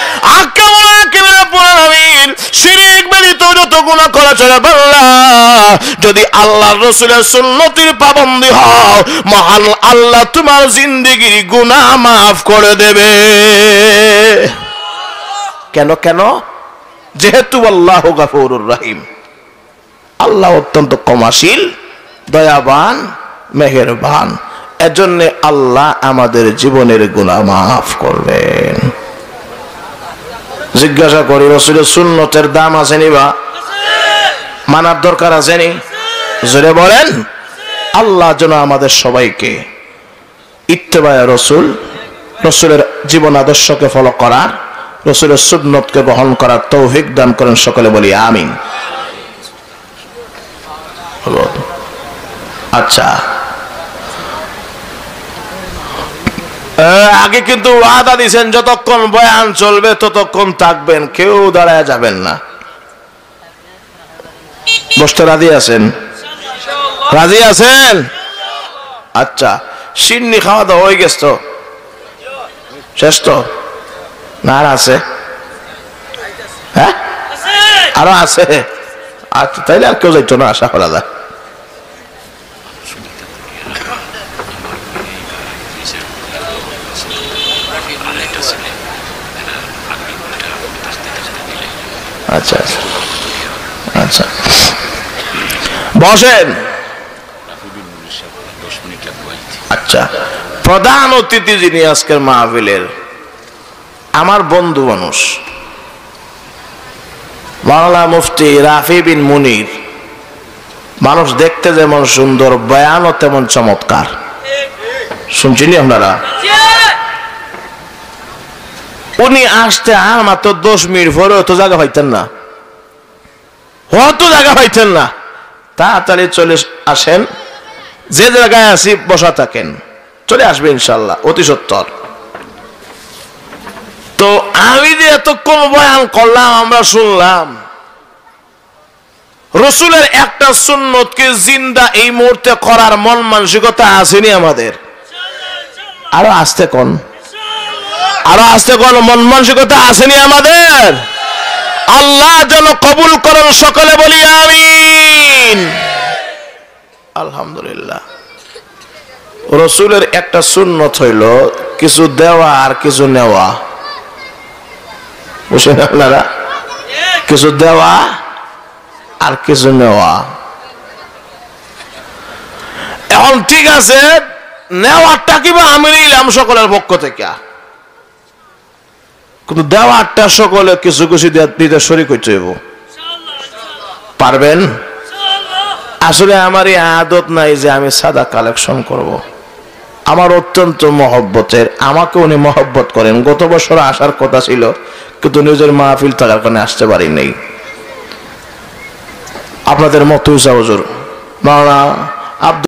শিরক ব্যতীত যত গুনাহ করা চলে বললা, যদি আল্লাহর রাসূলের সুন্নতের পাবন্দী হও, মহান আল্লাহ তোমার জিন্দেগির গুনাহ maaf করে দেবে। কেন? কেন? যেহেতু আল্লাহু গফুরুর রহিম, আল্লাহ অত্যন্ত ক্ষমাশীল, দয়াবান, মেহেরবান, এজন্য আল্লাহ আমাদের জীবনের গুনাহ maaf করবেন। জিজ্ঞাসা করি, রাসূলের সুন্নতের দাম আছে নি? বা মানার দরকার আছে নি? জোরে বলেন। আল্লাহ যেন আমাদের সবাইকে ইত্তেবায়ে রাসূল, রাসূলের জীবন আদর্শকে ফলো করার, রাসূলের সুন্নতকে গ্রহণ করার তৌফিক দান করেন। সকলে বলি আমিন। আচ্ছা, আগে কিন্তু ওয়াদা দিয়েছেন, যতক্ষণ বয়ান চলবে ততক্ষণ থাকবেন, কেউ দাঁড়ায় যাবেন না। বসতে রাজি আছেন? রাজি আছেন? আচ্ছা, সিন্নি খাওয়া দাওয়া হয়ে গেছে তো? শেষ তো? না আর আছে? হ্যাঁ, আরো আছে? আচ্ছা, তাইলে আর কেউ যাইতো না, আশা করা যায়। আচ্ছা আচ্ছা, বসেন। আচ্ছা, প্রধান অতিথি যিনি আজকের মাহফিলের, আমার বন্ধু মানুষ, মাওলানা মুফতি রাফি বিন মুনির। মানুষ দেখতে যেমন সুন্দর, বয়ানও তেমন চমৎকার। শুনছেন আপনারা? উনি আসতে আর মাত্র 10 মিনিট পরে তো জায়গা পাইতেন না, হয়তো জায়গা পাইতেন না। তাড়াতাড়ি চলে আসেন, যে জায়গায় আছি বসা থাকেন, চলে আসবে ইনশাল্লাহ, অতি সত্তর। তো আমি যে এতক্ষণ বয়ান করলাম, আমরা শুনলাম রসুলের একটা সুন্নতকে জিন্দা এই মুহূর্তে করার মন মানসিকতা আসেনি আমাদের? আরো আসতে কোন, আরো আসতে কোন মন মানসিকতা আসেনি আমাদের? আল্লাহ যেন কবুল করেন, সকলে বলি আমিন। আলহামদুলিল্লাহ। রসুলের একটা সুন্নত হইল কিছু দেওয়া আর কিছু নেওয়া। বুঝলেন আপনারা? কিছু দেওয়া আর কিছু নেওয়া। এখন ঠিক আছে, নেওয়ারটা কিবা আমি নিলাম সকলের পক্ষ থেকে, কিন্তু দেওয়ারটা সকলে কিছু কিছু দিতে শরীক হইতে হইব। পারবেন? আসলে আমার এই আদত নাই যে আমি সাদা কালেকশন করব। আমার অত্যন্ত মহব্বতের, আমাকে উনি মহব্বত করেন। গত বছর আসার কথা ছিল, কিন্তু নিজের মাহফিল থাকার কারণে আসতে পারি নাই। আপনাদের মত হুজুর মাওলানা আব্দুল